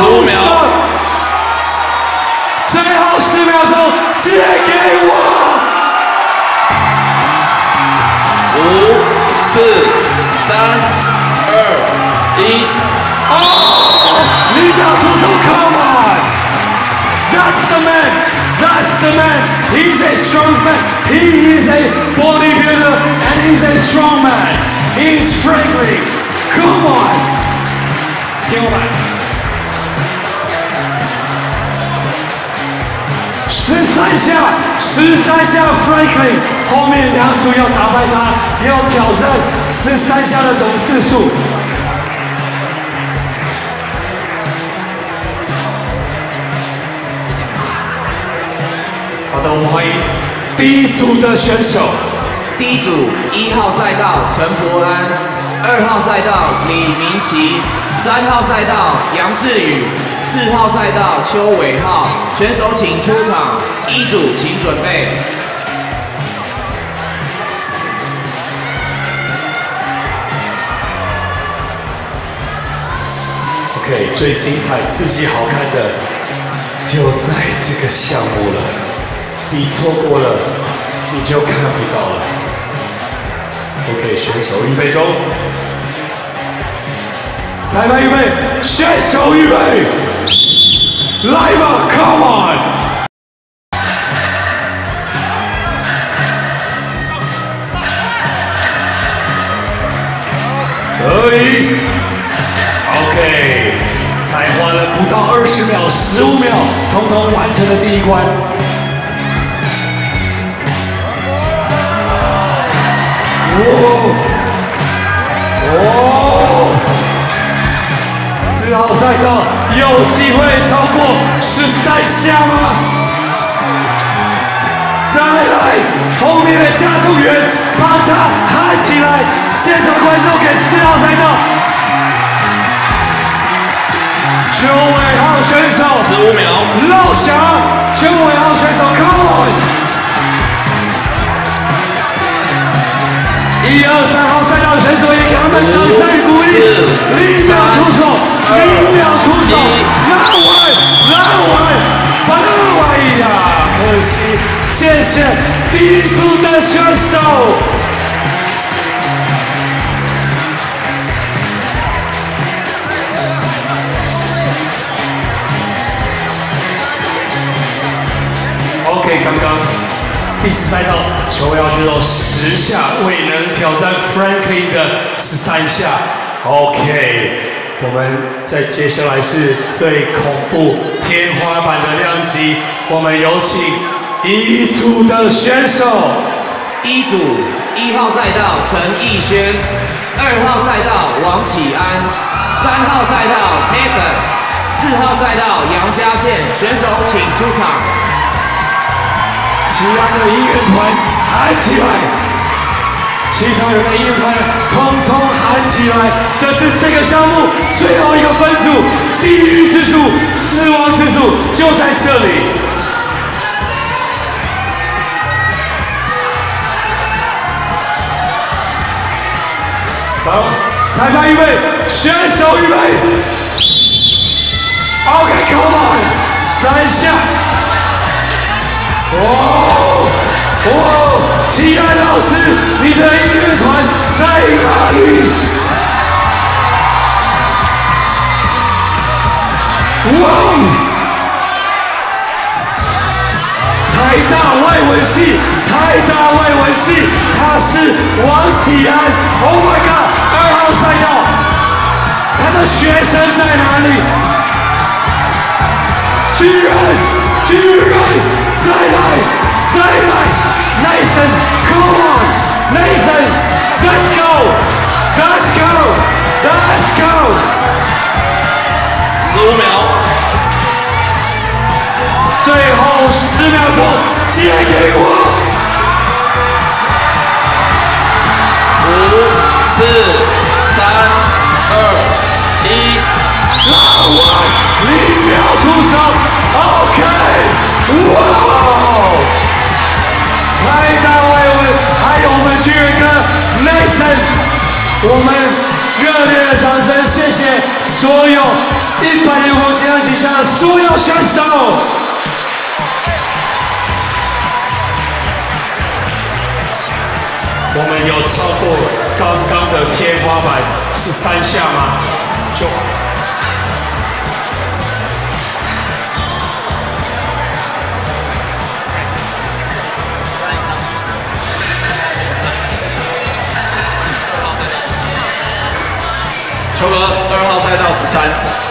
十五秒， 最后十秒钟，借给我。 五、四、三、二、一。 哦，零秒出手 ，Come on！ That's the man. That's the man. He's a strong man. He is a bodybuilder and he's a strong man. He's Franklin. Come on. 天花板。十三下，十三下 Franklin。后面两组要打败他，要挑战十三下的总次数。好的，我们欢迎第一组的选手。 第一组一号赛道陈柏安，二号赛道李明奇，三号赛道杨志宇，四号赛道邱伟浩。选手请出场，一组请准备。 OK， 最精彩、刺激、好看的就在这个项目了。你错过了，你就看不到了。OK， 选手预备中，裁判预备，选手预备，来吧 ，Come on！ 可以 ，OK， 才花了不到二十秒、十五秒，统统完成了第一关。哦哦！四号赛道有机会超过十三下吗？再来，后面的加速员帮他喊起来！现场观众给四号赛道，邱伟浩选手十五秒， 老翔，邱伟浩选手 ，Come on！一二三号赛道的选手也给他们掌声与鼓励。零秒出手，零秒出手，拉完，拉完，把它拉完呀！可惜，谢谢第一组的选手。OK， 刚刚。第四赛道，邱耀选手十下未能挑战 Franklin 的十三下。OK， 我们再接下来是最恐怖天花板的量级，我们有请一组的选手。 一组一号赛道陈奕轩，二号赛道王启安，三号赛道 Nathan， 四号赛道杨家宪。选手请出场。 其他的音乐团喊起来！其他人的音乐团通通喊起来！这是这个项目最后一个分组，地狱之数、死亡之数就在这里。好，裁判预备，选手预备。OK，Come on， 三下。哦哦，亲爱的老师，你的音乐团在哪里？哇！台大外文系，台大外文系，他是王启安。Oh my god！ 二号赛道，他的学生在哪里？居然，居然！再来，再来 ，Nathan， come on， Nathan，let's go，let's go，let's go， 十五秒， 最后十秒钟，借给我。 五、四、三、二、一， 拉完，零秒出手 ，OK。哇！台大外文，还有我们巨人哥 Nathan， 我们热烈的掌声，谢谢所有一百零五公斤量级下的所有选手。我们有超过刚刚的天花板十三下吗？就。 球哥，二号赛道十三。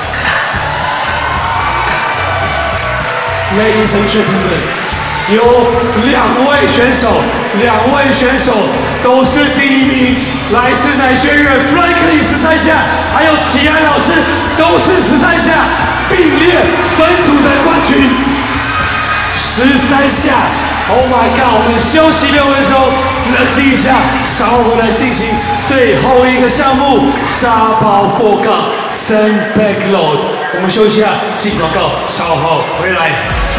Ladies and gentlemen， 有两位选手，两位选手都是第一名，来自奶学院 Franklin 十三下，还有齐安老师都是十三下，并列分组的冠军。十三下 ，Oh my God！ 我们休息六分钟，冷静一下，稍后来进行最后一个项目——沙包过杠 （Sand Bag Load）。我们休息一下，进广告，稍后回来。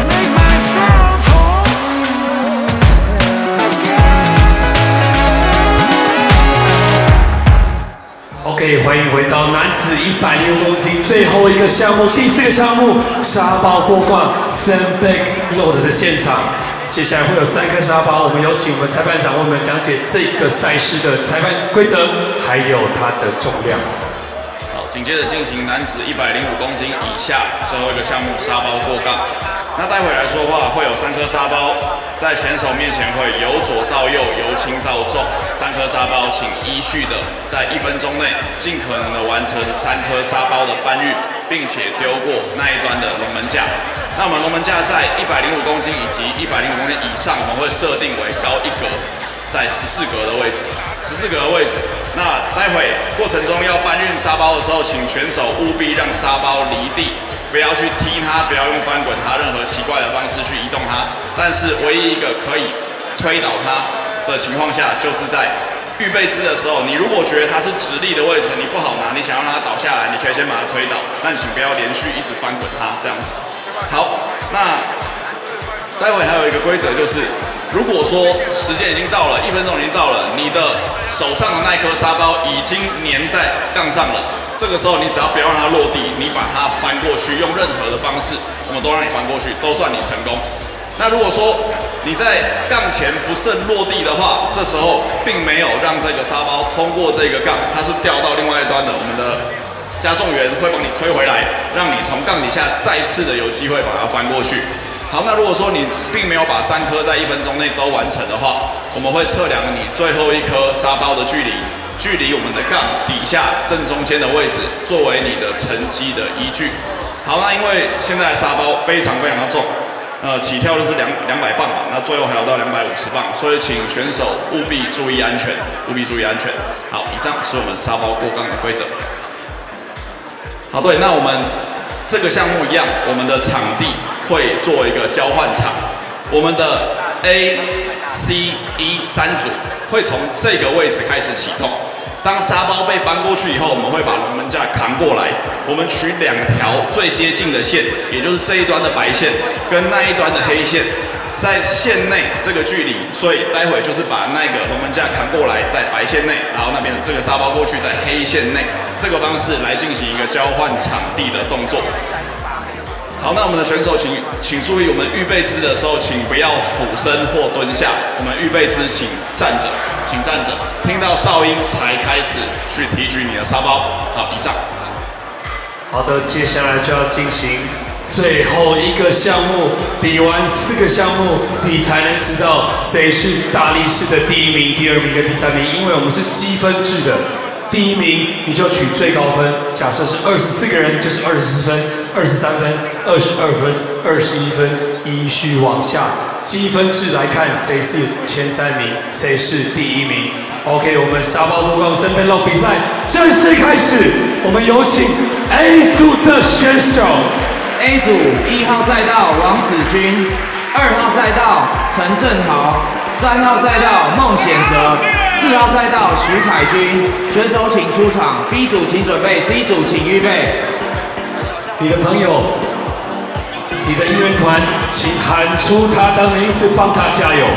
OK， 欢迎回到男子一百零五公斤最后一个项目，第四个项目沙包过杠 （Sandbag Load） 的现场。接下来会有三颗沙包，我们有请我们裁判长为我们讲解这个赛事的裁判规则，还有它的重量。 好，紧接着进行男子一百零五公斤以下最后一个项目沙包过杠。那待会来说话会有三颗沙包，在选手面前会由左到右，由轻到重，三颗沙包，请依序的在一分钟内尽可能的完成三颗沙包的搬运，并且丢过那一端的龙门架。那我们龙门架在一百零五公斤以及一百零五公斤以上，我们会设定为高一格，在十四格的位置，十四格的位置。那待会过程中要搬运沙包的时候，请选手务必让沙包离地。 不要去踢它，不要用翻滚它，任何奇怪的方式去移动它。但是唯一一个可以推倒它的情况下，就是在预备姿的时候，你如果觉得它是直立的位置，你不好拿，你想要让它倒下来，你可以先把它推倒，但请不要连续一直翻滚它这样子。好，那待会还有一个规则就是，如果说时间已经到了，一分钟已经到了，你的手上的那颗沙包已经粘在杠上了。 这个时候，你只要不要让它落地，你把它翻过去，用任何的方式，我们都让你翻过去，都算你成功。那如果说你在杠前不慎落地的话，这时候并没有让这个沙包通过这个杠，它是掉到另外一端的，我们的加重员会帮你推回来，让你从杠底下再次的有机会把它翻过去。好，那如果说你并没有把三颗在一分钟内都完成的话，我们会测量你最后一颗沙包的距离。 距离我们的杠底下正中间的位置，作为你的成绩的依据。好，那因为现在的沙包非常非常的重，呃，起跳就是两两百磅嘛，那最后还有到两百五十磅，所以请选手务必注意安全，务必注意安全。好，以上是我们沙包过杠的规则。好，对，那我们这个项目一样，我们的场地会做一个交换场，我们的 A、C、E 三组。 会从这个位置开始启动。当沙包被搬过去以后，我们会把龙门架扛过来。我们取两条最接近的线，也就是这一端的白线跟那一端的黑线，在线内这个距离，所以待会就是把那个龙门架扛过来，在白线内，然后那边的这个沙包过去，在黑线内，这个方式来进行一个交换场地的动作。 好，那我们的选手请请注意，我们预备姿的时候，请不要俯身或蹲下。我们预备姿，请站着，请站着。听到哨音才开始去提举你的沙包。好，以上。 好的，接下来就要进行最后一个项目。比完四个项目，你才能知道谁是大力士的第一名、第二名跟第三名，因为我们是积分制的。 第一名你就取最高分，假设是二十四个人，就是二十四分、二十三分、二十二分、二十一分，依序往下积分制来看谁是前三名，谁是第一名。OK， 我们沙包过杠三分肉比赛正式开始，我们有请 A 组的选手。 A 组一号赛道王子君，二号赛道陈正豪，三号赛道孟显哲。 四号赛道徐凯军，选手请出场。B 组请准备 ，C 组请预备。 你的朋友，你的应援团，请喊出他的名字，帮他加油。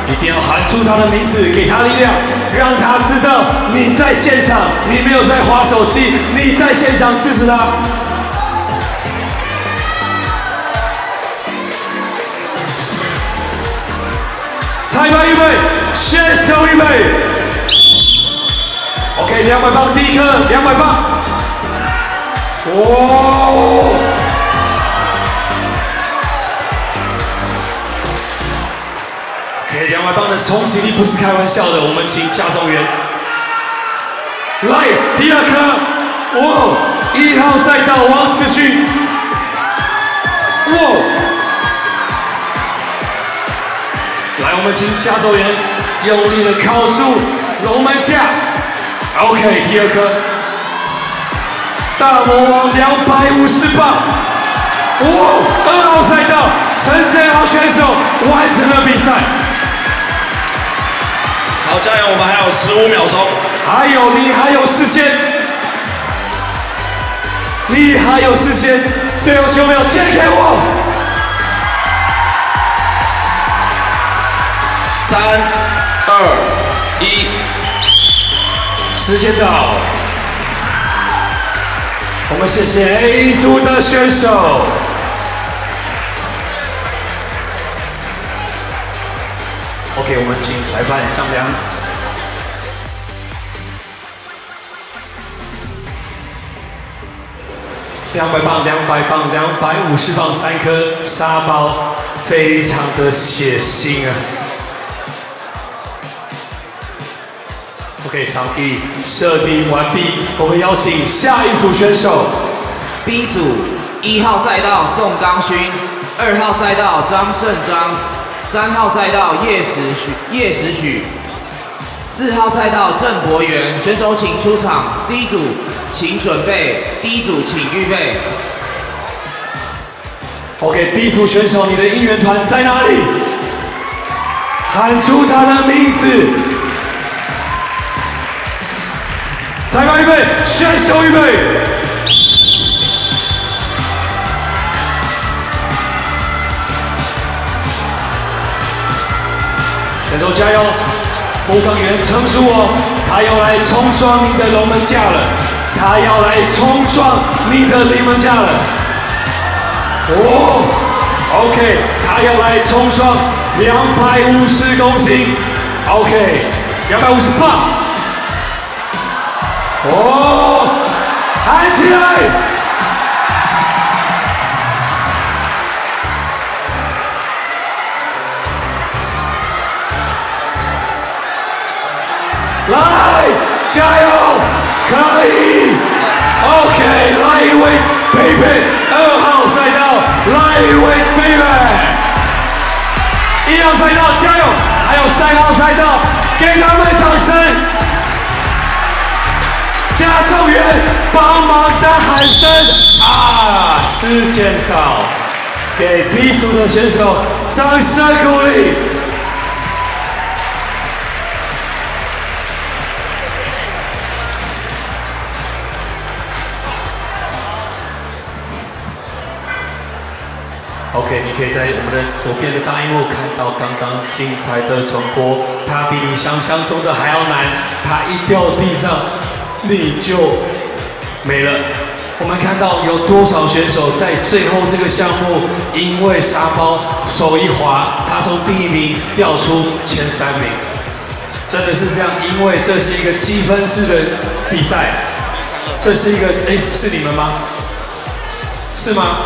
一定要喊出他的名字，给他力量，让他知道你在现场，你没有在滑手机，你在现场支持他。裁判预备，选手预备。OK， 两百磅第一颗，两百磅。哇！ OK， 两百磅的冲击力不是开玩笑的，我们请加重员来第二颗，哇！一号赛道王子勋，哇！来，我们请加重员用力的靠住龙门架。OK， 第二颗，大魔王两百五十磅，哇！二号赛道陈振豪选手完成了比赛。 好，加油！我们还有十五秒钟， 还有你还有时间，你还有时间，最后九秒，借给我。 三、二、一， 时间到。我们谢谢 A 组的选手。 OK， 我们请裁判丈量。两百磅，两百磅，两百五十磅，三颗沙包，非常的血腥啊。OK， 场地设定完毕，我们邀请下一组选手。 B 组一号赛道宋刚勋，二号赛道张胜章。 三号赛道叶时许，叶时许；四号赛道郑博元，选手请出场。C 组请准备 ，D 组请预备。 OK，B 组选手，你的应援团在哪里？喊出他的名字。裁判预备，选手预备。 选手加油！护航员撑住哦，他要来冲撞你的龙门架了，他要来冲撞你的龙门架了。哦 ，OK， 他要来冲撞两百五十公斤 ，OK， 两百五十磅。哦，喊起来！ 来，加油，可以 ，OK， Lightweight Baby， 二号赛道 Lightweight Baby， 一号赛道加油，还有三号赛道，给他们掌声，加重员帮忙的喊声啊！时间到，给 B 组的选手掌声鼓励。 OK， 你可以在我们的左边的大荧幕看到刚刚精彩的重播，它比你想象中的还要难，它一掉地上你就没了。我们看到有多少选手在最后这个项目因为沙包手一滑，他从第一名掉出前三名，真的是这样，因为这是一个积分制的比赛，这是一个哎，是你们吗？是吗？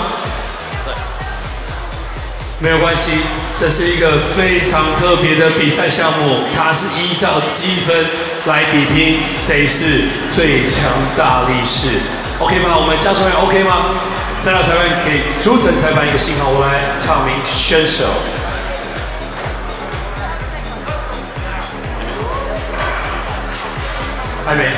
没有关系，这是一个非常特别的比赛项目，它是依照积分来比拼谁是最强大力士 ，OK 吗？我们加重员 OK 吗？赛道裁判给主审裁判一个信号，我来唱名选手。还没。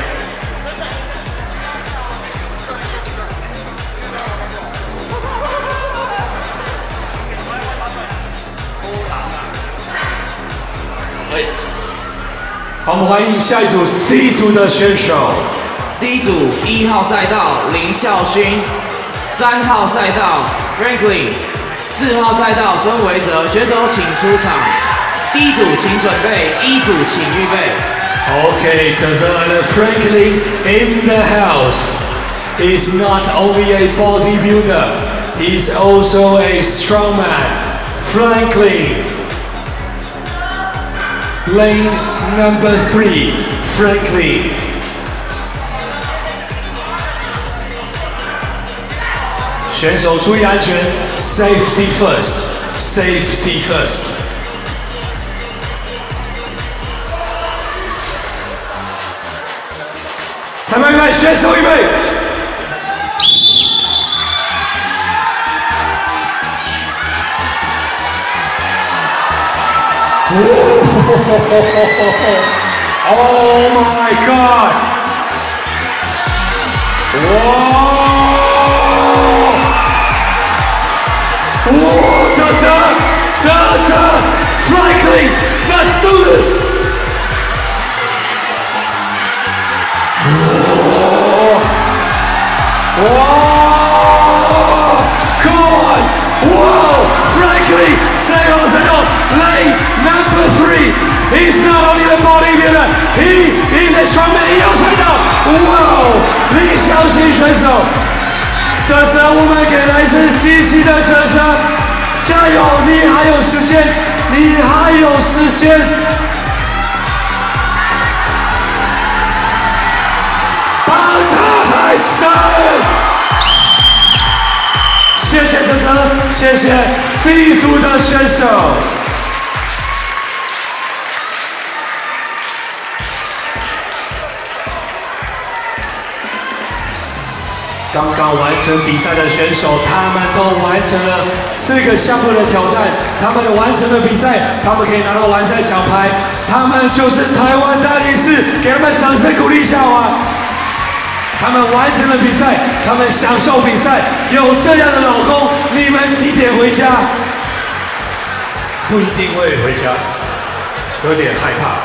好，我们欢迎下一组 C 组的选手。 C 组一号赛道林孝勋，三号赛道 Franklin， 四号赛道孙维哲，选手请出场。 第一组请准备，一组请预备。 Okay, 这次来的 Franklin in the house is not only a bodybuilder, he's also a strongman. Franklin, lane number three, Franklin. 选手注意安全 ，Safety first, Safety first. 裁判预备，选手预备。Oh my God！ 哇！哇！这这这这 ，Franklin，let's do this！ Whoa! Come on! Whoa! Franklin, second on second, lane number three. He's not only a bodybuilder, he is a strongman. 一右踩到 ，Wow！ 李小新选手，泽泽，我们给来自机器的泽泽，加油！你还有时间，你还有时间。帮他喊声！谢谢泽泽，谢谢 C 组的选手。刚刚完成比赛的选手，他们都完成了四个项目的挑战，他们完成了比赛，他们可以拿到完赛奖牌，他们就是台湾大力士，给他们掌声鼓励一下啊！他们完成了比赛，他们享受比赛，有这样的老公，你们几点回家？不一定会回家，有点害怕。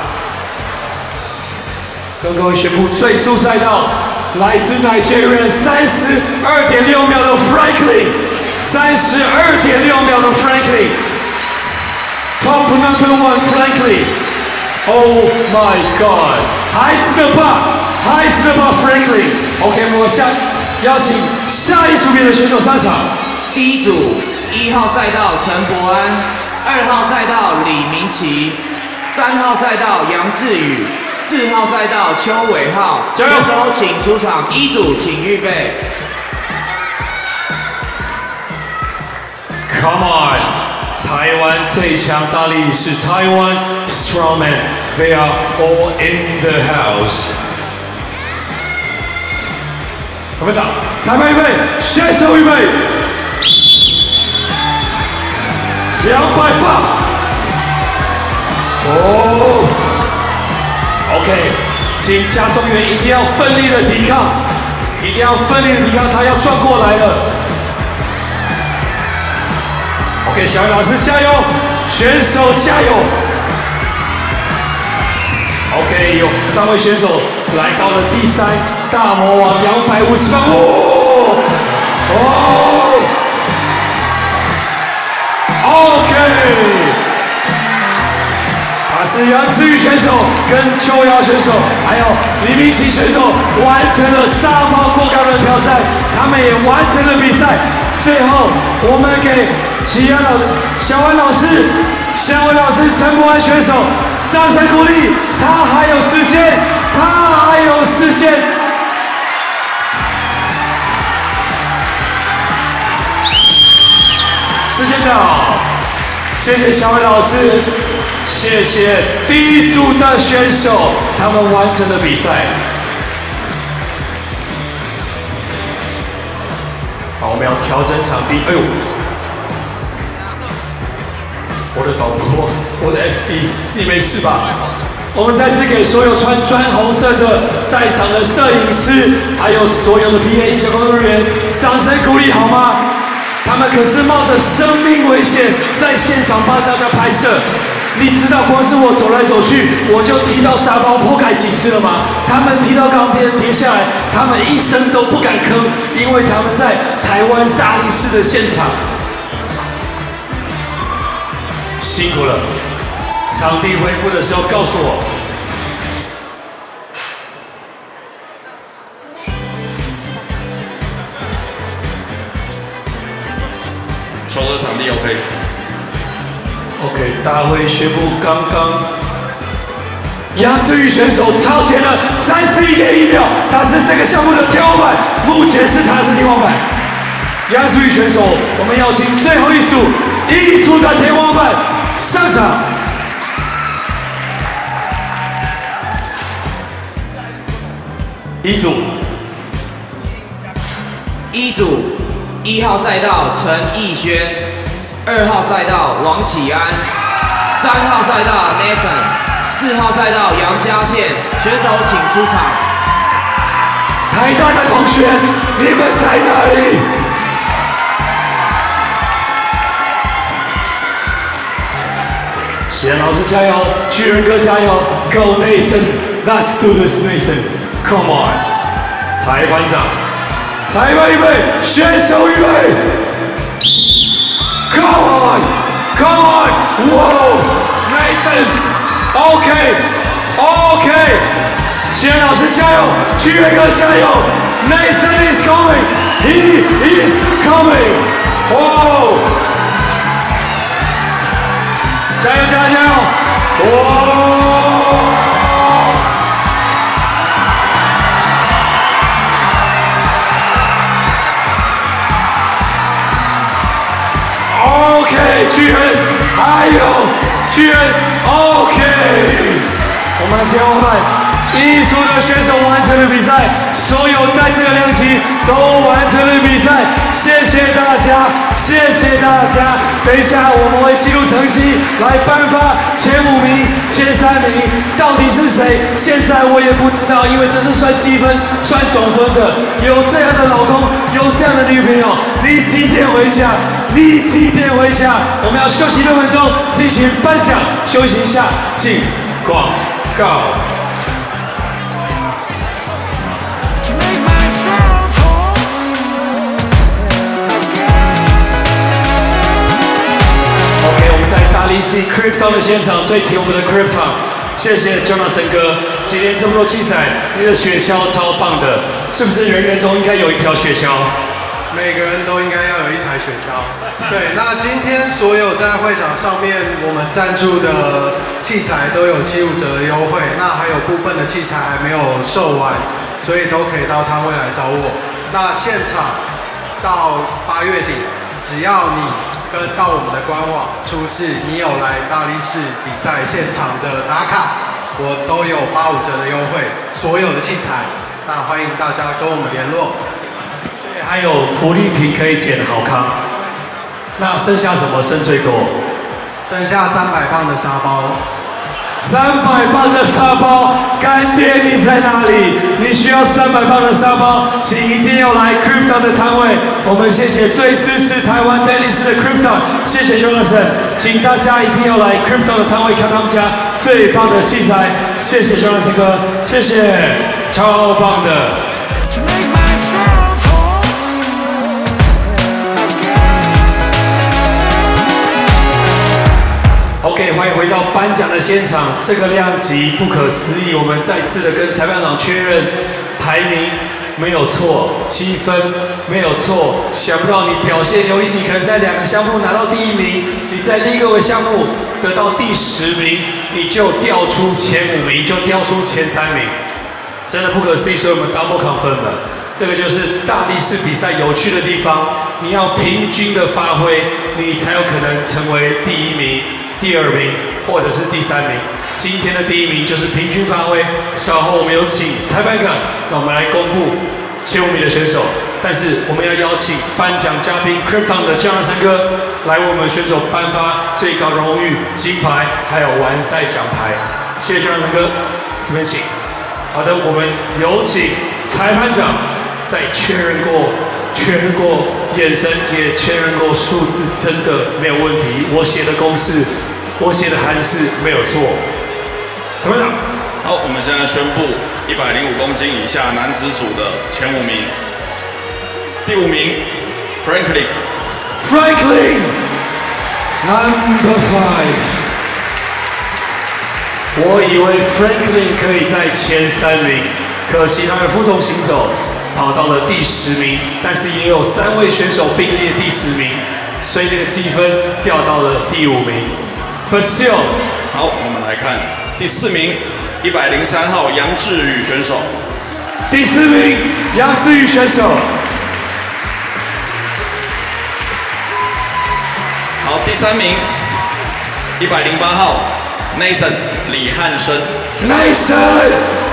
跟各位宣布，最速赛道。来自 Nigeria 三十二点六秒的 Franklin， 三十二点六秒的 Franklin，Top number one Franklin，Oh my God， 孩子的爸，孩子的爸 Franklin。OK， 我下邀请下一组别的选手上场。 第一组一号赛道陈柏安，二号赛道李明奇，三号赛道杨志宇。四号赛道邱伟浩，这时候请出场，一组请预备。 Come on， 台湾最强大力士台湾 Strongman， they are all in the house。裁判长，裁判预备，选手预备，两百八。哦。OK， 请加重员一定要奋力的抵抗，一定要奋力的抵抗，他要转过来了。OK， 小雨老师加油，选手加油。OK， 有三位选手来到了第三大魔王两百五十磅，哦哦 ，OK。他是杨志宇选手跟邱瑶选手，还有李明奇选手完成了沙包过高的挑战，他们也完成了比赛。最后，我们给齐安老师、小安老师、小安老师、陈柏安选手掌声鼓励，他还有时间，他还有时间。时间到，谢谢小安老师。谢谢第一组的选手，他们完成了比赛。好，我们要调整场地。哎呦，我的导播，我的 F B， 你没事吧？我们再次给所有穿砖红色的在场的摄影师，还有所有的 P A 音响工作人员，掌声鼓励好吗？他们可是冒着生命危险在现场帮大家拍摄。你知道光是我走来走去，我就踢到沙包破盖几次了吗？他们踢到钢边跌下来，他们一声都不敢吭，因为他们在台湾大力士的现场。辛苦了， 场地恢复的时候告诉我。 球的场地 OK。 OK， 大会宣布刚刚杨志宇选手超前了三十一点一秒，他是这个项目的天花板，目前是他是天花板。杨志宇选手，我们邀请最后一组一组的天花板上场。一组， 一组一号赛道陈奕轩，二号赛道王启安，三号赛道 Nathan， 四号赛道杨嘉宪，选手请出场。 台大的同学，你们在哪里？谢老师加油，巨人哥加油 ，Go Nathan，Let's do this Nathan，Come on！ 裁判长，裁判预备，选手预备 ，Come on，Come on，Wow， Nathan，OK，OK， 谢老师加油，巨人哥加油 ，Nathan is coming，He is coming，Wow！ 加油加油加油！哇 ！OK， 巨人，还有巨人 ，OK， 我们天花板。 一组的选手完成了比赛，所有在这个量级都完成了比赛，谢谢大家，谢谢大家。等一下我们会记录成绩，来颁发前五名、前三名到底是谁？现在我也不知道，因为这是算积分、算总分的。有这样的老公，有这样的女朋友，你几点回家？你几点回家？我们要休息六分钟，进行颁奖。休息一下，进广告。 大力进 Crypton 的现场，最挺我们的 Crypton， 谢谢 Jonathan 哥，今天这么多器材，你的雪橇超棒的，是不是人人都应该有一条雪橇？ 每个人都应该要有一台雪橇。对，那今天所有在会场上面我们赞助的器材都有七五折的优惠，那还有部分的器材还没有售完，所以都可以到摊位来找我。那现场到八月底，只要你 跟到我们的官网出示你有来大力士比赛现场的打卡，我都有八五折的优惠，所有的器材，那欢迎大家跟我们联络。 所以还有福利品可以捡好康。那剩下什么剩最多？ 剩下三百磅的沙包。 三百磅的沙包，干爹你在哪里？你需要三百磅的沙包，请一定要来 Crypton 的摊位。我们谢谢最支持台湾大力士的 Crypton， 谢谢 Jonathan， 请大家一定要来 Crypton 的摊位看他们家最棒的器材。谢谢 Jonathan 哥，谢谢，超棒的。 OK， 欢迎回到颁奖的现场。这个量级不可思议，我们再次的跟裁判长确认排名没有错，积分没有错。想不到你表现优异，你可能在两个项目拿到第一名，你在另一个项目得到第十名，你就掉出前五名，就掉出前三名，真的不可思议。所以我们 double confirm 了，这个就是大力士比赛有趣的地方。你要平均的发挥，你才有可能成为第一名。 第二名或者是第三名，今天的第一名就是平均发挥。稍后我们有请裁判长，让我们来公布前五名的选手。但是我们要邀请颁奖嘉宾 Crypton 的 Jonathan 哥来为我们选手颁发最高荣誉金牌，还有完赛奖牌。谢谢 Jonathan 哥，这边请。好的，我们有请裁判长再确认过。 确认过眼神，也确认过数字，真的没有问题。我写的公式，我写的函式没有错。裁判长， 好，我们现在宣布一百零五公斤以下男子组的前五名。第五名 ，Franklin。 Franklin，number five。 我以为 Franklin 可以在前三名，可惜他的负重行走跑到了第十名，但是也有三位选手并列第十名，所以那个积分掉到了第五名。But still， 好，我们来看第四名，一百零三号杨志宇选手。 第四名杨志宇选手。 好，第三名，一百零八号 Nathan 李汉生。 Nathan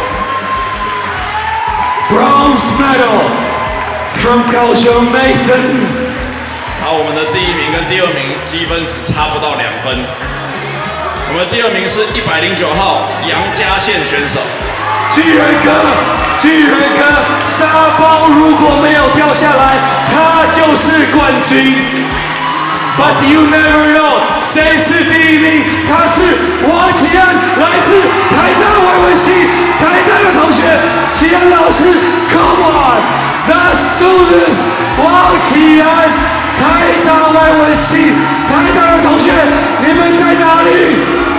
bronze medal from 高雄 Nathan。 好，我们的第一名跟第二名积分只差不到两分。我们第二名是一百零九号杨家宪选手。 巨人哥，巨人哥，沙包如果没有掉下来，他就是冠军。But you never know， 谁是第一名？他是王启安，来自台大外文系，台大的同学，启安老师 ，Come on，Let's do this， 王启安，台大外文系，台大的同学，你们在哪里？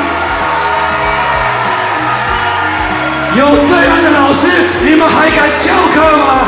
有这样的老师，你们还敢翘课吗？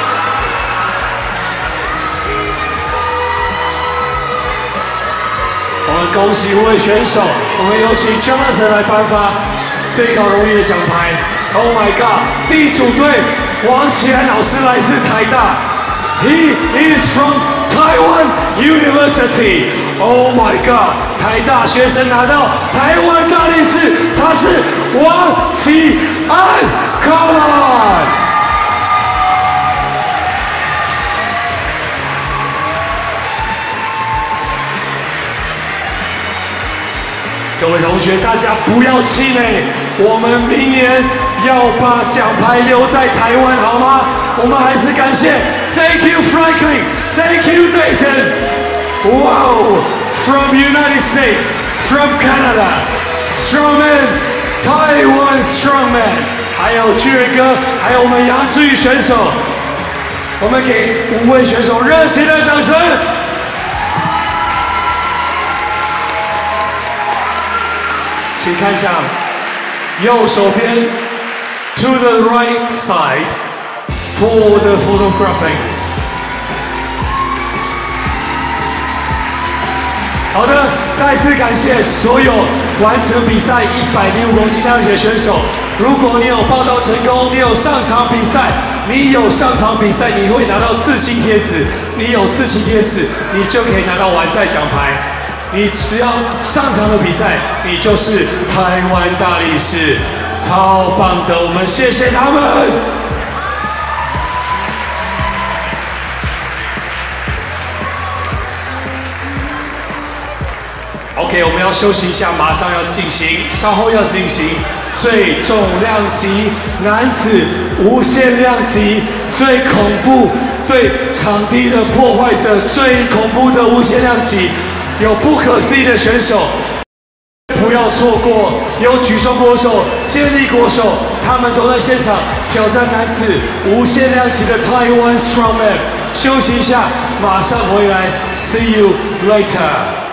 我们恭喜五位选手，我们有请 Jonathan 来颁发最高荣誉的奖牌。Oh my God！ 第一组队，王启安老师来自台大 ，He is from Taiwan University。Oh my God！ 台大学生拿到台湾大力士，他是王启安 ，Come on！各位同学，大家不要气馁，我们明年要把奖牌留在台湾，好吗？我们还是感谢 ，Thank you Franklin， Thank you Nathan， Wow， from United States， from Canada， Strongman， Taiwan Strongman， 还有巨人哥，还有我们杨志宇选手，我们给五位选手热情的掌声。请看向右手边 ，to the right side for the photographing。好的，再次感谢所有完成比赛一百零五公斤量级的选手。如果你有报到成功，你有上场比赛，你有上场比赛，你会拿到刺青贴纸。你有刺青贴纸，你就可以拿到完赛奖牌。你只要上场的比赛，你就是台湾大力士，超棒的！我们谢谢他们。OK， 我们要休息一下，马上要进行，稍后要进行最重量级男子无限量级最恐怖对场地的破坏者最恐怖的无限量级。有不可思议的选手，不要错过！有举重国手、健力国手，他们都在现场挑战男子无限量级的 Taiwan Strongman。休息一下，马上回来 ，See you later。